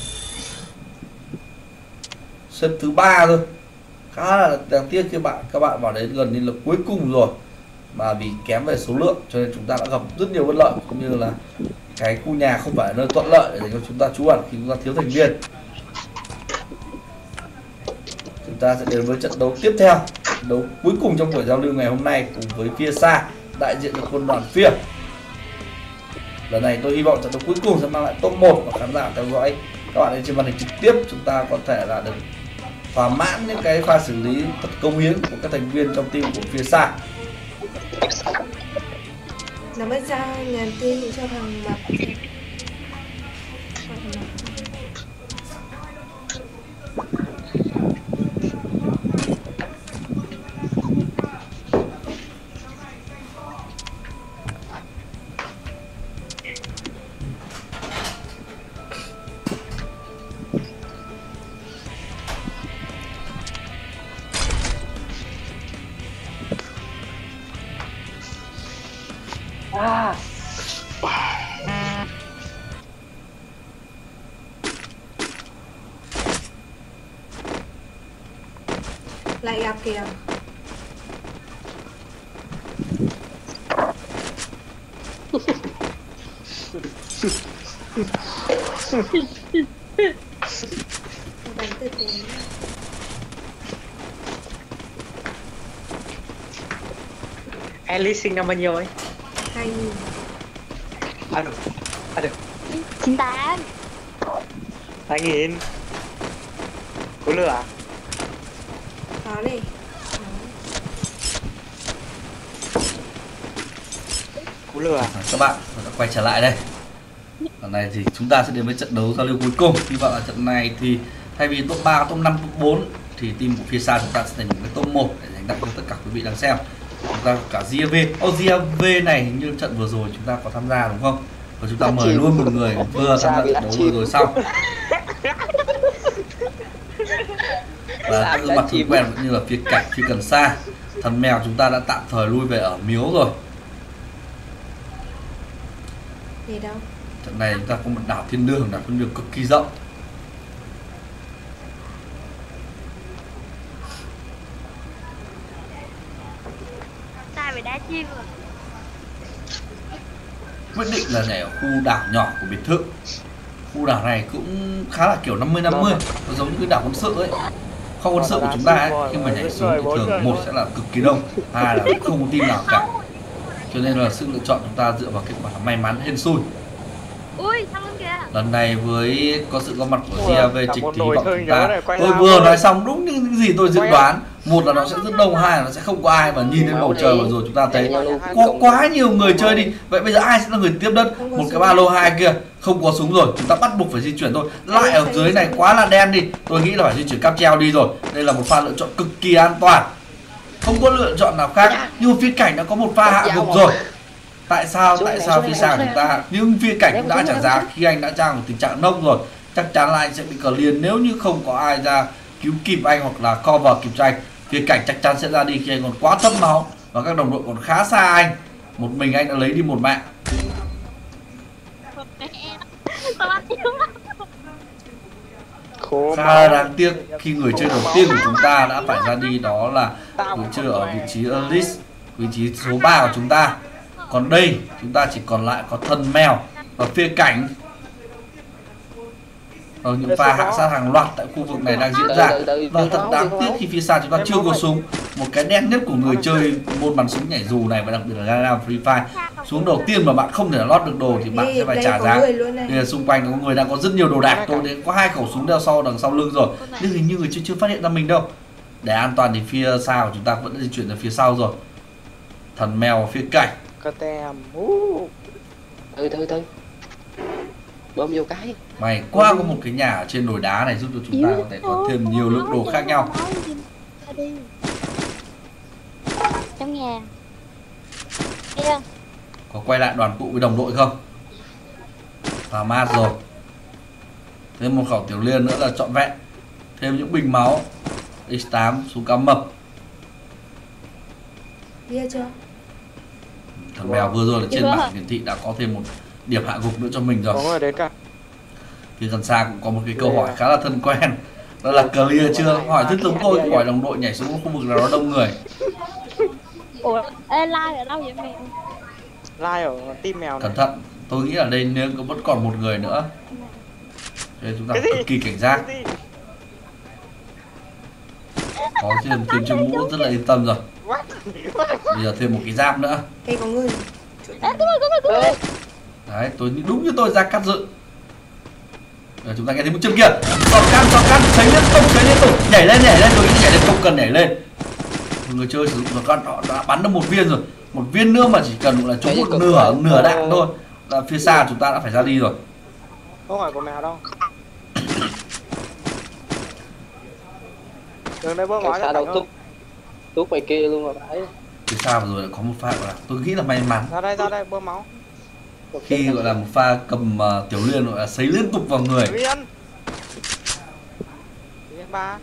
Xếp thứ ba thôi, khá là đáng tiếc khi bạn các bạn vào đến gần như là cuối cùng rồi mà vì kém về số lượng cho nên chúng ta đã gặp rất nhiều bất lợi, cũng như là cái khu nhà không phải là nơi thuận lợi để cho chúng ta trú ẩn khi chúng ta thiếu thành viên. Chúng ta sẽ đến với trận đấu tiếp theo, trận đấu cuối cùng trong buổi giao lưu ngày hôm nay cùng với phía xa đại diện cho quân đoàn phía. Lần này tôi hy vọng trận đấu cuối cùng sẽ mang lại top một và khán giả theo dõi các bạn trên màn hình trực tiếp chúng ta có thể là được thỏa mãn những cái pha xử lý thật công hiến của các thành viên trong team của phía xa. Nó mới ra nhắn tin cho thằng Mập. À. Lại gặp kìa. Bắn từ từ. Alice sinh năm bao nhiêu ấy? Hai nghìn. À được, à được. chín tám. Hai nghìn. Có lửa à? Có này. Có lửa à? Các bạn đã quay trở lại đây. Lần này thì chúng ta sẽ đến với trận đấu giao lưu cuối cùng. Hy vọng là trận này thì thay vì top ba, top năm, top bốn thì team của phía xa chúng ta sẽ thành cái top một để giành tặng cho tất cả quý vị đang xem. Chúng ta cả giê a vê. Ô, giê a vê này hình như trận vừa rồi chúng ta có tham gia đúng không? Và chúng ta mời luôn một người vừa tham gia trận đấu vừa rồi xong. Và các gương mặt thân quen cũng như là phía cảnh, phía cần xa. Thần mèo chúng ta đã tạm thời lui về ở miếu rồi. Gì đâu? Trận này chúng ta có một đảo thiên đường, đảo thiên đường cực kỳ rộng. Ta phải đá chim rồi. Quyết định là nhảy ở khu đảo nhỏ của biệt thự. Khu đảo này cũng khá là kiểu năm mươi năm mươi, nó giống như cái đảo quân sự ấy. Kho quân sự của chúng ta ấy, khi mà nhảy xuống thì thường một sẽ là cực kỳ đông, hai là không có team nào cả. Cho nên là sự lựa chọn chúng ta dựa vào kết quả may mắn hên xui. Ui, thằng luôn kìa. Lần này với có sự góp mặt của giê a vê Trịch thì vọng chúng ta, tôi vừa nói xong đúng những gì tôi dự đoán. Một là nó sẽ rất đông, hai là nó sẽ không có ai, và nhìn lên bầu trời vừa rồi chúng ta thấy có quá nhiều người chơi đi. Vậy bây giờ ai sẽ là người tiếp đất? Một cái ba lô hai kia không có súng rồi, chúng ta bắt buộc phải di chuyển thôi. Lại ở dưới này quá là đen đi, tôi nghĩ là phải di chuyển cáp treo đi rồi. Đây là một pha lựa chọn cực kỳ an toàn, không có lựa chọn nào khác. Nhưng phía cảnh đã có một pha hạ gục rồi. Tại sao? Tại sao phía sau chúng ta? Nhưng phía cảnh cũng đã trả giá khi anh đã trong tình trạng nông rồi. Chắc chắn là anh sẽ bị cờ liền nếu như không có ai ra cứu kịp anh hoặc là cover kịp cho anh. Phía cảnh chắc chắn sẽ ra đi khi anh còn quá thấp máu và các đồng đội còn khá xa anh. Một mình anh đã lấy đi một mạng. Khá là đáng tiếc khi người chơi đầu tiên của chúng ta đã phải ra đi, đó là người chơi ở vị trí Elite, vị trí số ba của chúng ta. Còn đây chúng ta chỉ còn lại có Thần Mèo và phía cảnh. Ở những pha hạ sát hàng loạt tại khu vực này đang diễn ra, và thật đáng tiếc khi phía xa chúng ta chưa có súng. Một cái đen nhất của người chơi môn bắn súng nhảy dù này, và đặc biệt là Garena Free Fire, xuống đầu tiên mà bạn không thể lót được đồ thì bạn sẽ phải trả giá. Đây là xung quanh có người đang có rất nhiều đồ đạc, tôi đến có hai khẩu súng đeo sau đằng sau lưng rồi, nhưng hình như người chơi chưa phát hiện ra mình đâu. Để an toàn thì phía sau chúng ta vẫn đã di chuyển ra phía sau rồi. Thần Mèo phía cảnh. Từ từ từ bơm vô cái. May quá có một cái nhà ở trên đồi đá này giúp cho chúng ta có thể có thêm nhiều lượng đồ khác nhau. Trong nhà. Đi. Có quay lại đoàn tụ với đồng đội không? Và mát rồi. Thêm một khẩu tiểu liên nữa là trọn vẹn. Thêm những bình máu. X tám súng cá mập. Biết chưa? Thằng Mèo vừa rồi là trên bảng hiển thị đã có thêm một điểm hạ gục nữa cho mình rồi. Có người đến cả. Thì gần xa cũng có một cái câu hỏi khá là thân quen, đó là clear chưa? Hỏi rất giống tôi, hỏi đồng đội nhảy xuống khu vực nào đó đông người. Ủa, ê, like ở đâu vậy mèo? Like ở team mèo này. Cẩn thận, tôi nghĩ ở đây nếu có vẫn còn một người nữa, nên chúng ta cực kỳ cảnh giác. Có thêm thêm chiếc mũ rất là yên tâm rồi. Bây giờ thêm một cái giáp nữa. Đây có người. Ê, có người, có người, có người. Đấy, tôi đúng như tôi ra cắt dự. Rồi chúng ta nghe thấy một chân kia. Sọt căn, sọt căn, cháy liên tục, cháy liên tục. Nhảy lên, nhảy lên, tôi nghĩ nhảy lên không cần nhảy lên. Một người chơi sử dụng sọt căn họ đã bắn được một viên rồi. Một viên nữa mà chỉ cần là trúng một nửa nửa đạn thôi là phía xa chúng ta đã phải ra đi rồi. Không phải của mèo đâu. Đường đây bớt nói xa đâu túc túc ngoài kia luôn rồi phải. Phía xa vừa rồi có một pha gọi là tôi nghĩ là may mắn. Ra đây, ra đây, bơm máu. Khi gọi là một pha cầm uh, tiểu liên gọi là sấy liên tục vào người. Viên. Viên ba.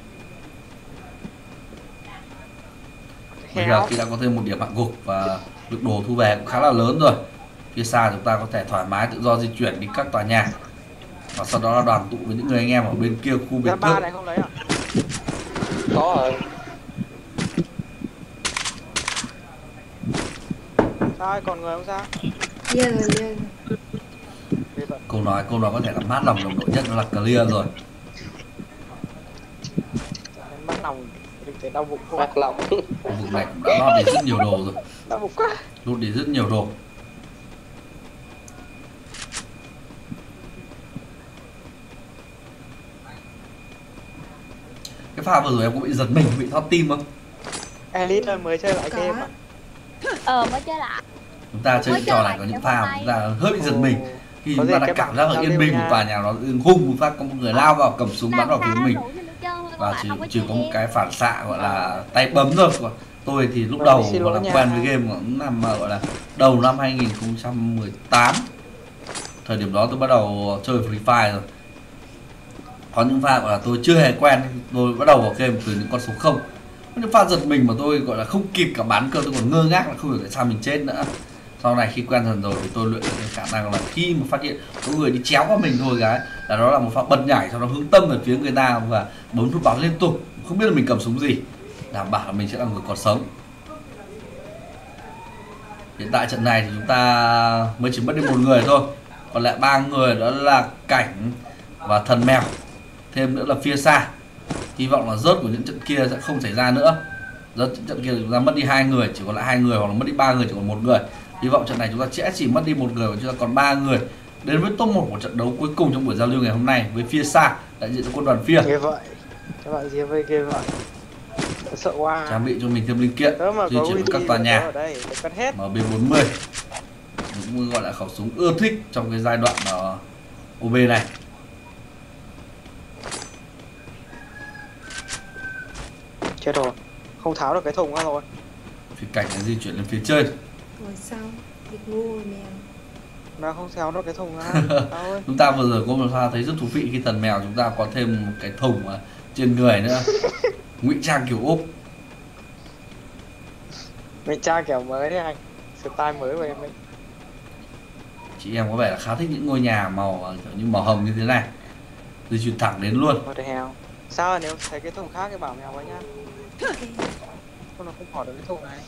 Bây giờ khi đã có thêm một điểm hạ gục và lượng đồ thu về cũng khá là lớn rồi. Phía xa chúng ta có thể thoải mái tự do di chuyển đi các tòa nhà. Và sau đó là đoàn tụ với những người anh em ở bên kia khu biệt thự. Này không lấy à? Có rồi. Sao còn người không sao? Yên rồi, yên. Câu nói câu nói có thể làm mát lòng đồng đội nhất đó là clear rồi. Mát lòng, đừng thấy đau bụng quá. Mát lòng. Khu vực này cũng đã lót đi rất nhiều đồ rồi. Đau bụng quá. Lút đi rất nhiều đồ. Cái pha vừa rồi em có bị giật mình, bị thoát tim không? Elite mới chơi lại game à? Ờ, mới chơi lại. Chúng ta chơi cái trò này có những pha mà chúng ta hơi bị giật mình khi chúng ta đã cảm giác ở yên bình một tòa nhà nó hung một phát có một người lao vào cầm súng bắn vào phía mình, và chỉ chỉ có một cái phản xạ gọi là tay bấm thôi. Còn tôi thì lúc đầu gọi là quen với game cũng nằm gọi là đầu năm hai nghìn không trăm mười tám, thời điểm đó tôi bắt đầu chơi Free Fire rồi. Có những pha gọi là tôi chưa hề quen, tôi bắt đầu vào game từ những con số không. Có những pha giật mình mà tôi gọi là không kịp cả bắn cơ, tôi còn ngơ ngác là không hiểu tại sao mình chết nữa. Sau này khi quen dần rồi thì tôi luyện được cái khả năng là khi mà phát hiện có người đi chéo qua mình thôi cái là đó là một pha bật nhảy, sau đó hướng tâm về phía người ta và bấm nút bắn liên tục, không biết là mình cầm súng gì, đảm bảo là mình sẽ là người còn sống. Hiện tại trận này thì chúng ta mới chỉ mất đi một người thôi, còn lại ba người đó là Cảnh và Thần Mèo, thêm nữa là phía xa. Hy vọng là rớt của những trận kia sẽ không xảy ra nữa. Rớt trận kia chúng ta mất đi hai người, chỉ còn lại hai người, hoặc là mất đi ba người chỉ còn một người. Hy vọng trận này chúng ta sẽ chỉ mất đi một người và chúng ta còn ba người. Đến với top một của trận đấu cuối cùng trong buổi giao lưu ngày hôm nay với phía xa đại diện cho quân đoàn phía. Như vậy, các bạn gì với game vậy. Sợ quá. trang bị cho mình thêm linh kiện Tớ mà di có chuyển uy các tín tòa của nhà. tớ ở đây, tớ cất hết. M B bốn mươi cũng gọi là khẩu súng ưa thích trong cái giai đoạn ở O B này. Chết rồi, không tháo được cái thùng ra rồi. Phi cảnh là di chuyển lên phía trên. Rồi sao? Bị ngu rồi mèo. Nó không tháo được cái thùng ra. Tao ơi. Chúng ta vừa rồi có một pha thấy rất thú vị khi thần mèo chúng ta có thêm một cái thùng ở trên người nữa. Ngụy trang kiểu Úc. Mình tra kiểu mới đấy anh. Style mới của em ấy. Chị em có vẻ là khá thích những ngôi nhà màu kiểu như màu hồng như thế này. Di chuyển thẳng đến luôn. What the hell? Sao nếu thấy cái thùng khác thì bảo mèo với nhá. Không nó không bỏ được cái thùng này.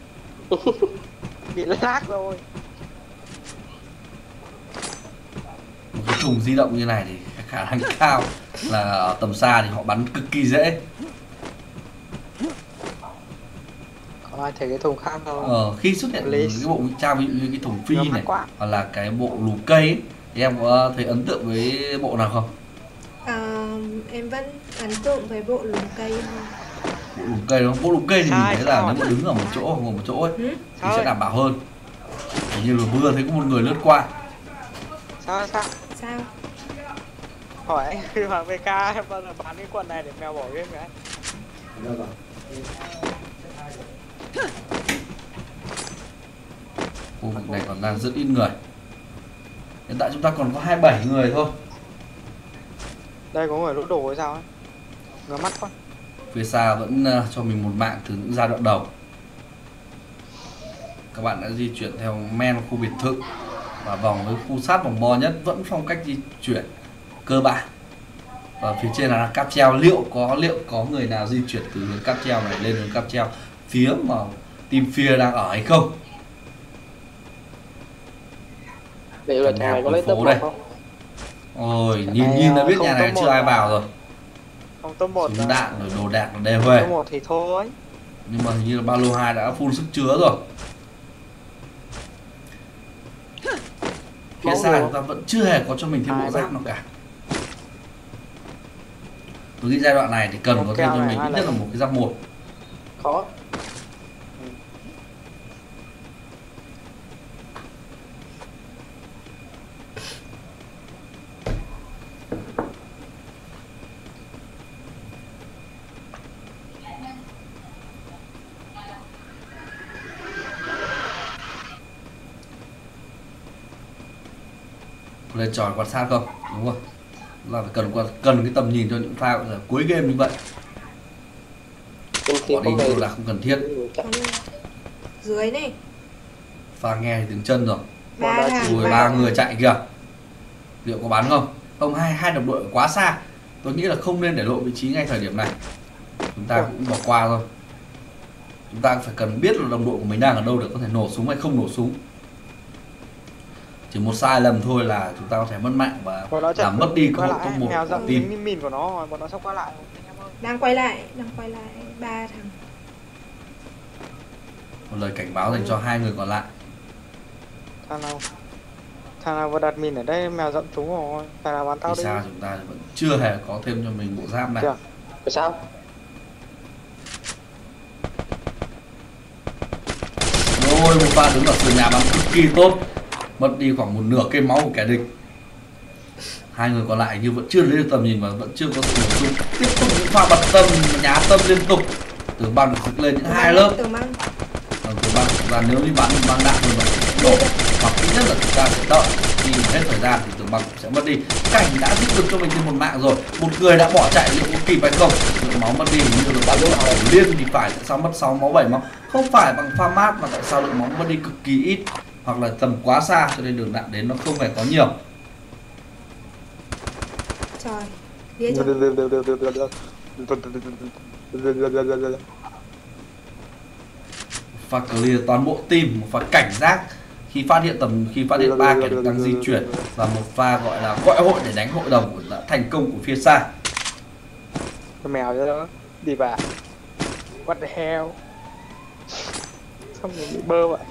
Bị lag rồi. Một cái thùng di động như này thì khả năng cao là ở tầm xa thì họ bắn cực kỳ dễ. Có ai thấy cái thùng khác không? Ờ, khi xuất hiện Please. cái bộ ngụy trang ví dụ như cái thùng phi Nó này mắc quá. hoặc là cái bộ lùm cây ấy, thì em có thấy ấn tượng với bộ nào không? À, em vẫn ấn tượng với bộ lùm cây hơn. Bộ lùm cây đó, bộ lùm cây thì mình Sai, thấy là sao nếu ạ? mà đứng ở một chỗ hoặc ngồi một chỗ ấy Ừ? thì Sao sẽ ấy? đảm bảo hơn. Hình như là vừa thấy có một người lướt qua. Sao sao? Sao? Hỏi anh khi mà vê ca em bao giờ bán cái quần này để mèo bỏ game cái. Khu vực này còn đang rất ít người. Hiện tại chúng ta còn có hai mươi bảy người thôi. Đây có người lỗ đồ hay sao ấy. Ngứa mắt quá. Phía xa vẫn uh, cho mình một mạng từ những giai đoạn đầu. Các bạn đã di chuyển theo men khu biệt thự và vòng với khu sát vòng bo nhất, vẫn phong cách di chuyển cơ bản. Và phía trên là cáp treo, liệu có liệu có người nào di chuyển từ hướng cáp treo này lên hướng cáp treo phía mà team Fear đang ở hay không? Liệu là Nhà thằng này có của lấy phố top đây. một không? Ôi, nhìn Này, nhìn đã biết không nhà này top một chưa ai à? vào rồi. Không top một Súng đạn rồi đồ đạc nó đều về. top một thì thôi. Nhưng mà hình như là ba lô hai đã full sức chứa rồi. Phía Mẫu xa đồ. chúng ta vẫn chưa hề có cho mình thêm bộ Hai giáp ba. nào cả. Tôi nghĩ giai đoạn này thì cần Một có thêm keo cho này, mình hai ít nhất này. là một cái giáp một. Khó. Lên tròi quan sát không? Đúng rồi. Là phải cần quan cần cái tầm nhìn cho những pha ở cuối game như vậy. Kim Bỏ kim đi không về. là không cần thiết. Còn dưới này. Pha nghe thì tiếng chân rồi. Ba Bọn thằng. Ui, ba người chạy kìa. Liệu có bắn không? Không, hai hai đồng đội quá xa. Tôi nghĩ là không nên để lộ vị trí ngay thời điểm này. Chúng ta cũng bỏ qua thôi. Chúng ta phải cần biết là đồng đội của mình đang ở đâu để có thể nổ súng hay không nổ súng. Chỉ một sai lầm thôi là chúng ta có thể mất mạng và Bọn nó làm mất đi cơ quay hội lại, top một mèo của dặn team. những min của nó rồi, bọn nó sắp qua lại. Anh em ơi. Đang quay lại, đang quay lại. Ba thằng. Một lời cảnh báo dành cho hai người còn lại. Thằng nào thằng nào vừa đặt min ở đây mèo dặn chúng rồi. Thằng nào bắn tao Vì đi. sao chúng ta vẫn chưa hề có thêm cho mình bộ giáp này. Chưa. Tại sao? Ôi, một pha đứng ở sườn nhà bắn cực kỳ tốt, mất đi khoảng một nửa cây máu của kẻ địch. Hai người còn lại như vẫn chưa lấy được tầm nhìn và vẫn chưa có sự nổ súng. Tiếp tục những pha bật tâm nhá tâm liên tục. Từ băng dựng lên những hai lớp. Từ măng. Còn từ băng thực ra nếu như bắn băng đạn thì nó sẽ nổ, hoặc ít nhất là chúng ta sẽ đợi khi hết thời gian thì từ băng cũng sẽ mất đi. Cảnh đã giúp được cho mình thêm một mạng rồi, một người đã bỏ chạy liệu có kịp hay không? Lượng máu mất đi như là bao nhiêu nào liên thì phải tại sao mất sáu máu bảy máu, không phải bằng pha mát mà tại sao lượng máu mất đi cực kỳ ít, hoặc là tầm quá xa cho nên đường đạn đến nó không hề có nhiều. Trời. Đi cho. Pha clear toàn bộ team, một pha cảnh giác khi phát hiện tầm khi phát hiện ba kẻ địch đang di chuyển, và một pha gọi là gọi hội để đánh hội đồng đã thành công của phía xa. Con mèo cho đó. Đi vào. What the hell. Sao mình bị bơ vậy?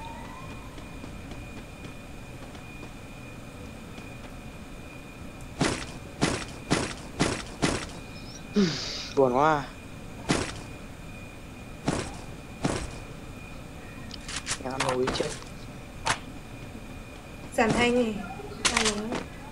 Buồn quá. núi trên. Giảm thanh này. Ai nhớ.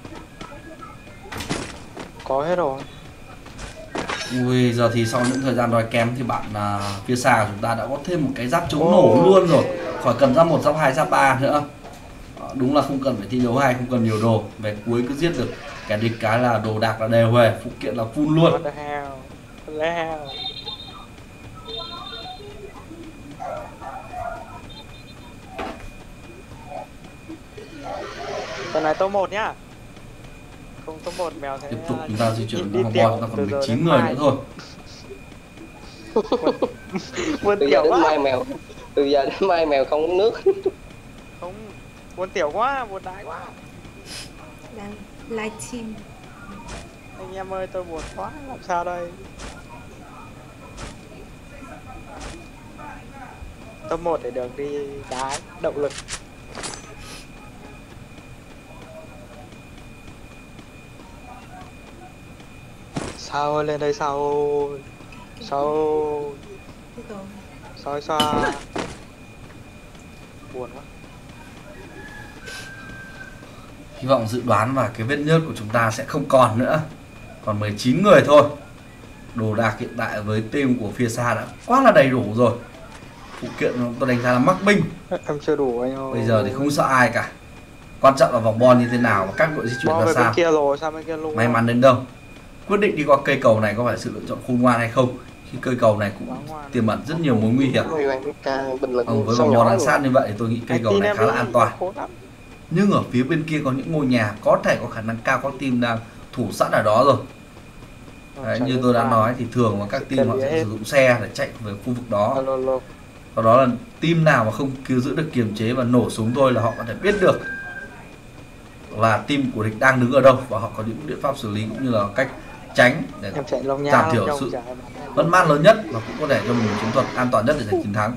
Có hết rồi. Ui, giờ thì sau những thời gian đói kém thì bạn à, phía xa của chúng ta đã có thêm một cái giáp chống nổ luôn rồi, khỏi cần giáp một, giáp hai, giáp ba nữa. À, đúng là không cần phải thi đấu hay, không cần nhiều đồ, về cuối cứ giết được kẻ địch cái là đồ đạc là đều về, phụ kiện là full luôn. What the hell? What the hell? Tuần này top một nhá. Không top một mèo thế. Tiếp tục chúng ta di chuyển đi vòng tiểu bo, chúng ta từ còn giờ mười chín đến người mai. nữa thôi. Buồn Từ giờ tiểu đến quá. mai mèo, từ giờ đến mai mèo không uống nước. Không, buồn tiểu quá, buồn đái quá. Đang livestream. Anh em ơi, tôi buồn quá, làm sao đây? Top một để được đi đá động lực. Sao ơi, lên đây sao ơi. Sao Thế rồi. sao sao buồn quá. Hy vọng dự đoán và cái vết nhớt của chúng ta sẽ không còn nữa. Còn mười chín người thôi. Đồ đạc hiện tại với team của phía xa đã quá là đầy đủ rồi. Phụ kiện tôi đánh giá là mắc binh. Em chưa đủ anh ơi. Bây giờ thì không sợ ai cả. Quan trọng là vòng bon như thế nào và các đội di chuyển Bo ra về bên sao. kia rồi, sao bên kia luôn? May mắn đến đâu. Quyết định đi qua cây cầu này có phải sự lựa chọn khôn ngoan hay không, khi cây cầu này cũng tiềm ẩn rất nhiều mối nguy hiểm. Bình luận Ừ, với sao vòng nhỏ bon ăn vậy? sát như vậy thì tôi nghĩ cây Anh cầu tin này em khá là đi, an toàn. khốn lắm. Nhưng ở phía bên kia có những ngôi nhà có thể có khả năng cao có team đang thủ sẵn ở đó rồi. Đấy, như tôi đã nói thì thường là các team họ sẽ sử dụng xe để chạy về khu vực đó. Alo, alo. Sau đó là team nào mà không cứu giữ được kiềm chế và nổ súng thôi là họ có thể biết được là team của địch đang đứng ở đâu và họ có những biện pháp xử lý cũng như là cách tránh để Em chạy lông nha, giảm thiểu lông sự chạy. mất mát lớn nhất và cũng có thể cho mình một chiến thuật an toàn nhất để giành chiến thắng.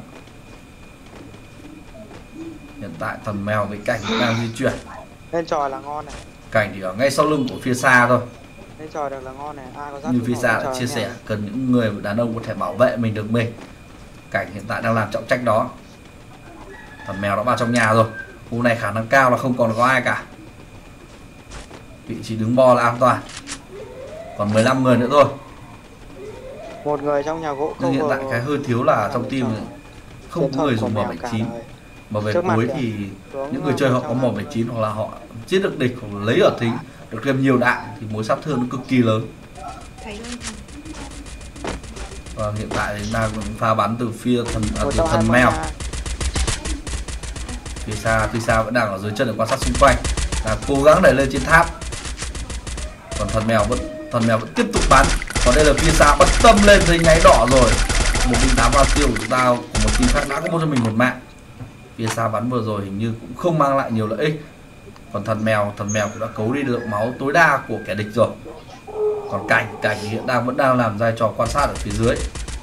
Hiện tại thần mèo với cảnh đang di chuyển. Lên tròi là ngon này. Cảnh thì ở ngay sau lưng của phía xa thôi. Lên tròi được là ngon này. Ai có giáp Như thì phía bỏ xa lên đã tròi chia nha. sẻ cần những người đàn ông có thể bảo vệ mình được mình. Cảnh hiện tại đang làm trọng trách đó. Thần mèo đã vào trong nhà rồi. Khu này khả năng cao là không còn có ai cả. Vị trí đứng bo là an toàn. Còn mười lăm người nữa thôi. Một người trong nhà gỗ Nhưng hiện cover. tại cái hơi thiếu là trong team không có người dùng M bảy chín. Mà về Trước mặt cuối kìa. thì Đúng những người rồi, chơi họ trong có mặt. M bảy chín hoặc là họ giết được địch hoặc là lấy ở thính được thêm nhiều đạn thì mối sát thương nó cực kỳ lớn. Thấy không? Và hiện tại thì đang pha bắn từ phía thần à, Một từ trong hai thần con mèo. nha. Phía xa phía xa vẫn đang ở dưới chân để quan sát xung quanh, là cố gắng đẩy lên trên tháp. Còn thần mèo vẫn thần mèo vẫn tiếp tục bắn. Còn đây là phía xa bất tâm lên thấy nháy đỏ rồi. Một binh tám vào tiêu của chúng ta của một team khác đã có một cho mình một mạng. Phía xa bắn vừa rồi hình như cũng không mang lại nhiều lợi ích. Còn thần mèo thần mèo cũng đã cấu đi được máu tối đa của kẻ địch rồi. Còn cảnh cảnh thì hiện đang vẫn đang làm vai trò quan sát ở phía dưới.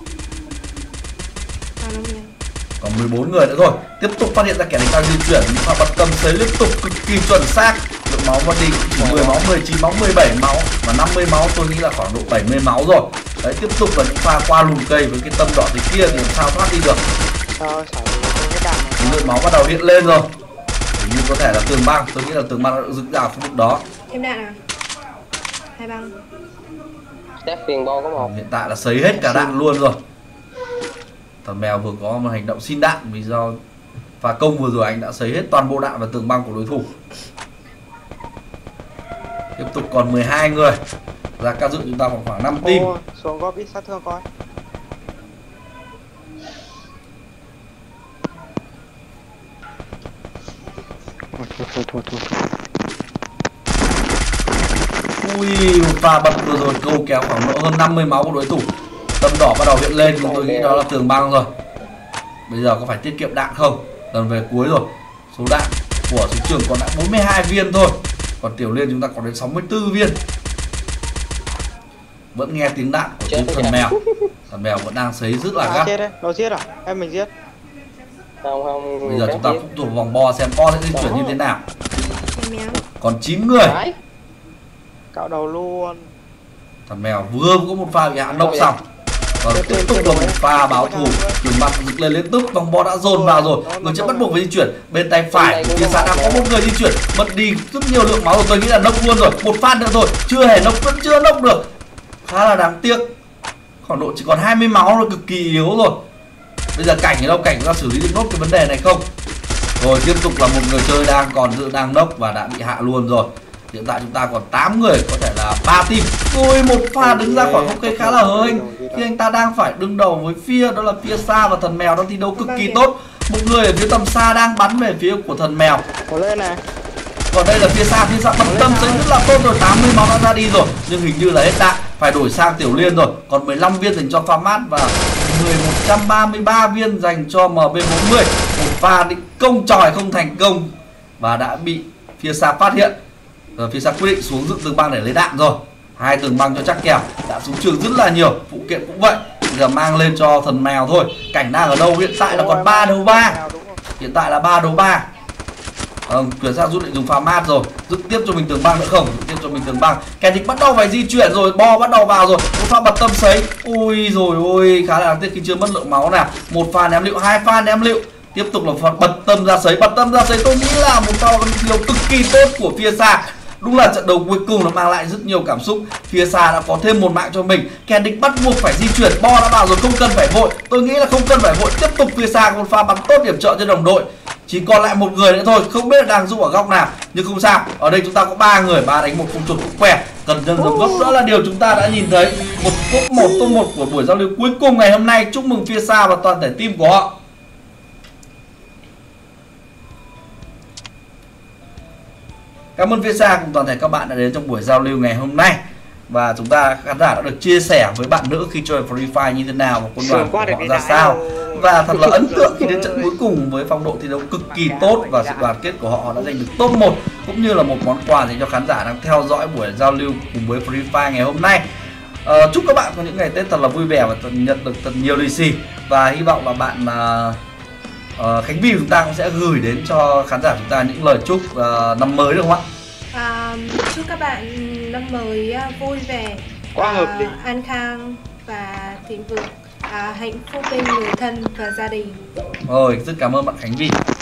Vào đâu nhỉ? Còn mười bốn người nữa thôi. Tiếp tục phát hiện ra kẻ địch đang di chuyển và bật tầm sấy liên tục cực kỳ chuẩn xác. Lượng máu mất đi chỉ mười máu, mười chín máu, mười bảy máu và năm mươi máu, tôi nghĩ là khoảng độ bảy mươi máu rồi. Đấy, tiếp tục là những pha qua lùm cây với cái tâm đỏ thế kia thì làm sao thoát đi được. Sao xả cái đạn này. Lượng máu bắt đầu hiện lên rồi. Hình như có thể là tường băng, tôi nghĩ là tường băng đã dựng ra ở khu vực đó. Thêm đạn à? Hai băng. Step phiền bo có một. Hiện tại là sấy hết cả đạn luôn rồi. Thần mèo vừa có một hành động xin đạn vì do pha công vừa rồi anh đã sấy hết toàn bộ đạn vào tường băng của đối thủ. Tiếp tục còn mười hai người. Ra ca dự chúng ta khoảng khoảng năm team. Ô, xuống góp ít sát thương coi. Thôi thôi thôi thôi. Ui, một pha bật vừa rồi câu kéo khoảng độ hơn năm mươi máu của đối thủ. Tâm đỏ bắt đầu hiện lên nhưng tôi nghĩ đó là tường băng rồi. Bây giờ có phải tiết kiệm đạn không? Lần về cuối rồi. Số đạn của súng trường còn lại bốn mươi hai viên thôi. Còn tiểu liên chúng ta còn đến sáu mươi tư viên. Vẫn nghe tiếng đạn của tiếng thần mèo. Thần mèo vẫn đang sấy rất là À, gắt. chết đấy, nó giết à? Em mình giết. Không không. Bây giờ chúng ta phụ thuộc vòng bo xem con sẽ di chuyển như thế nào. Thêm méo. Còn chín người. Đấy. Cạo đầu luôn. Thần mèo vừa có một pha bị hạ nốc xong. Còn tiếp tục là một pha báo thù, kiểu mặt dựng lên liên tục, vòng bo đã dồn vào rồi, người sẽ bắt buộc phải di chuyển. Bên tay phải của phía xa đang có một người di chuyển, mất đi rất nhiều lượng máu rồi, tôi nghĩ là nốc luôn rồi. Một pha nữa rồi, chưa hề nốc, vẫn chưa nốc được, khá là đáng tiếc. Khoảng độ chỉ còn hai mươi máu rồi, cực kỳ yếu rồi. Bây giờ Cảnh ở đâu? Cảnh ra xử lý được nốt cái vấn đề này không? Rồi tiếp tục là một người chơi đang còn giữ đang nốc và đã bị hạ luôn rồi. Hiện tại chúng ta còn tám người, có thể là ba team. Rồi một pha đứng ra khỏi góc cây khá là hớ hênh khi anh ta đang phải đương đầu với phía đó là phía xa, và thần mèo đang thi đấu cực kỳ tốt. Một người ở phía tầm xa đang bắn về phía của thần mèo. lên này. Còn đây là phía xa, phía xa bật tâm sẽ rất là tốt rồi, tám mươi máu đã ra đi rồi, nhưng hình như là hết đạn, phải đổi sang Tiểu Liên rồi. Còn mười lăm viên dành cho pha mát và mười một trăm ba mươi ba viên dành cho em bê bốn mươi. Một pha định công tròi không thành công và đã bị phía xa phát hiện. Rồi phía xa quyết định xuống dựng tường băng để lấy đạn rồi. Hai tường băng cho chắc kèo, đạn súng trường rất là nhiều, phụ kiện cũng vậy. Bây giờ mang lên cho thần mèo thôi. Cảnh đang ở đâu? Hiện tại là còn ba đấu ba. Hiện tại là ba đấu ba. Ờ, chuyển sang rút định dùng pha mát rồi, dựng tiếp cho mình tường băng nữa không? Dựng tiếp cho mình tường băng. Kẻ địch bắt đầu phải di chuyển rồi, bo bắt đầu vào rồi. Một pha bật tâm sấy. Ui rồi ôi, khá là đáng tiếc khi chưa mất lượng máu nào. Một pha ném lựu, hai pha ném lựu. Tiếp tục là pha bật tâm ra sấy, bật tâm ra sấy. Tôi nghĩ là một pha thi đấu cực kỳ tốt của phía xa. Đúng là trận đấu cuối cùng nó mang lại rất nhiều cảm xúc. Phía xa đã có thêm một mạng cho mình. Kẻ địch bắt buộc phải di chuyển, bo đã vào rồi, không cần phải vội. Tôi nghĩ là không cần phải vội. Tiếp tục phía xa một pha bắn tốt điểm trợ cho đồng đội. Chỉ còn lại một người nữa thôi, không biết là đang dụ ở góc nào, nhưng không sao. Ở đây chúng ta có ba người, ba đánh một không chuột cũng khỏe. Cần nhân giống gốc, đó là điều chúng ta đã nhìn thấy. Một top một top một của buổi giao lưu cuối cùng ngày hôm nay. Chúc mừng phía xa và toàn thể team của họ. Cảm ơn phía xa cùng toàn thể các bạn đã đến trong buổi giao lưu ngày hôm nay. Và chúng ta khán giả đã được chia sẻ với bạn nữ khi chơi Free Fire như thế nào và quân đoàn của họ ra sao. Và thật là ấn tượng khi đến trận cuối cùng với phong độ thi đấu cực kỳ tốt và sự đoàn kết của họ, họ đã giành được top một, cũng như là một món quà dành cho khán giả đang theo dõi buổi giao lưu cùng với Free Fire ngày hôm nay. À, chúc các bạn có những ngày Tết thật là vui vẻ và nhận được thật nhiều lì xì, và hy vọng là bạn uh, uh, Khánh Vy chúng ta cũng sẽ gửi đến cho khán giả chúng ta những lời chúc uh, năm mới được không ạ? À, chúc các bạn năm mới vui vẻ, Quá hợp lý. uh, an khang và thịnh vượng, uh, hạnh phúc bên người thân và gia đình. Rồi, rất cảm ơn bạn Khánh Vy.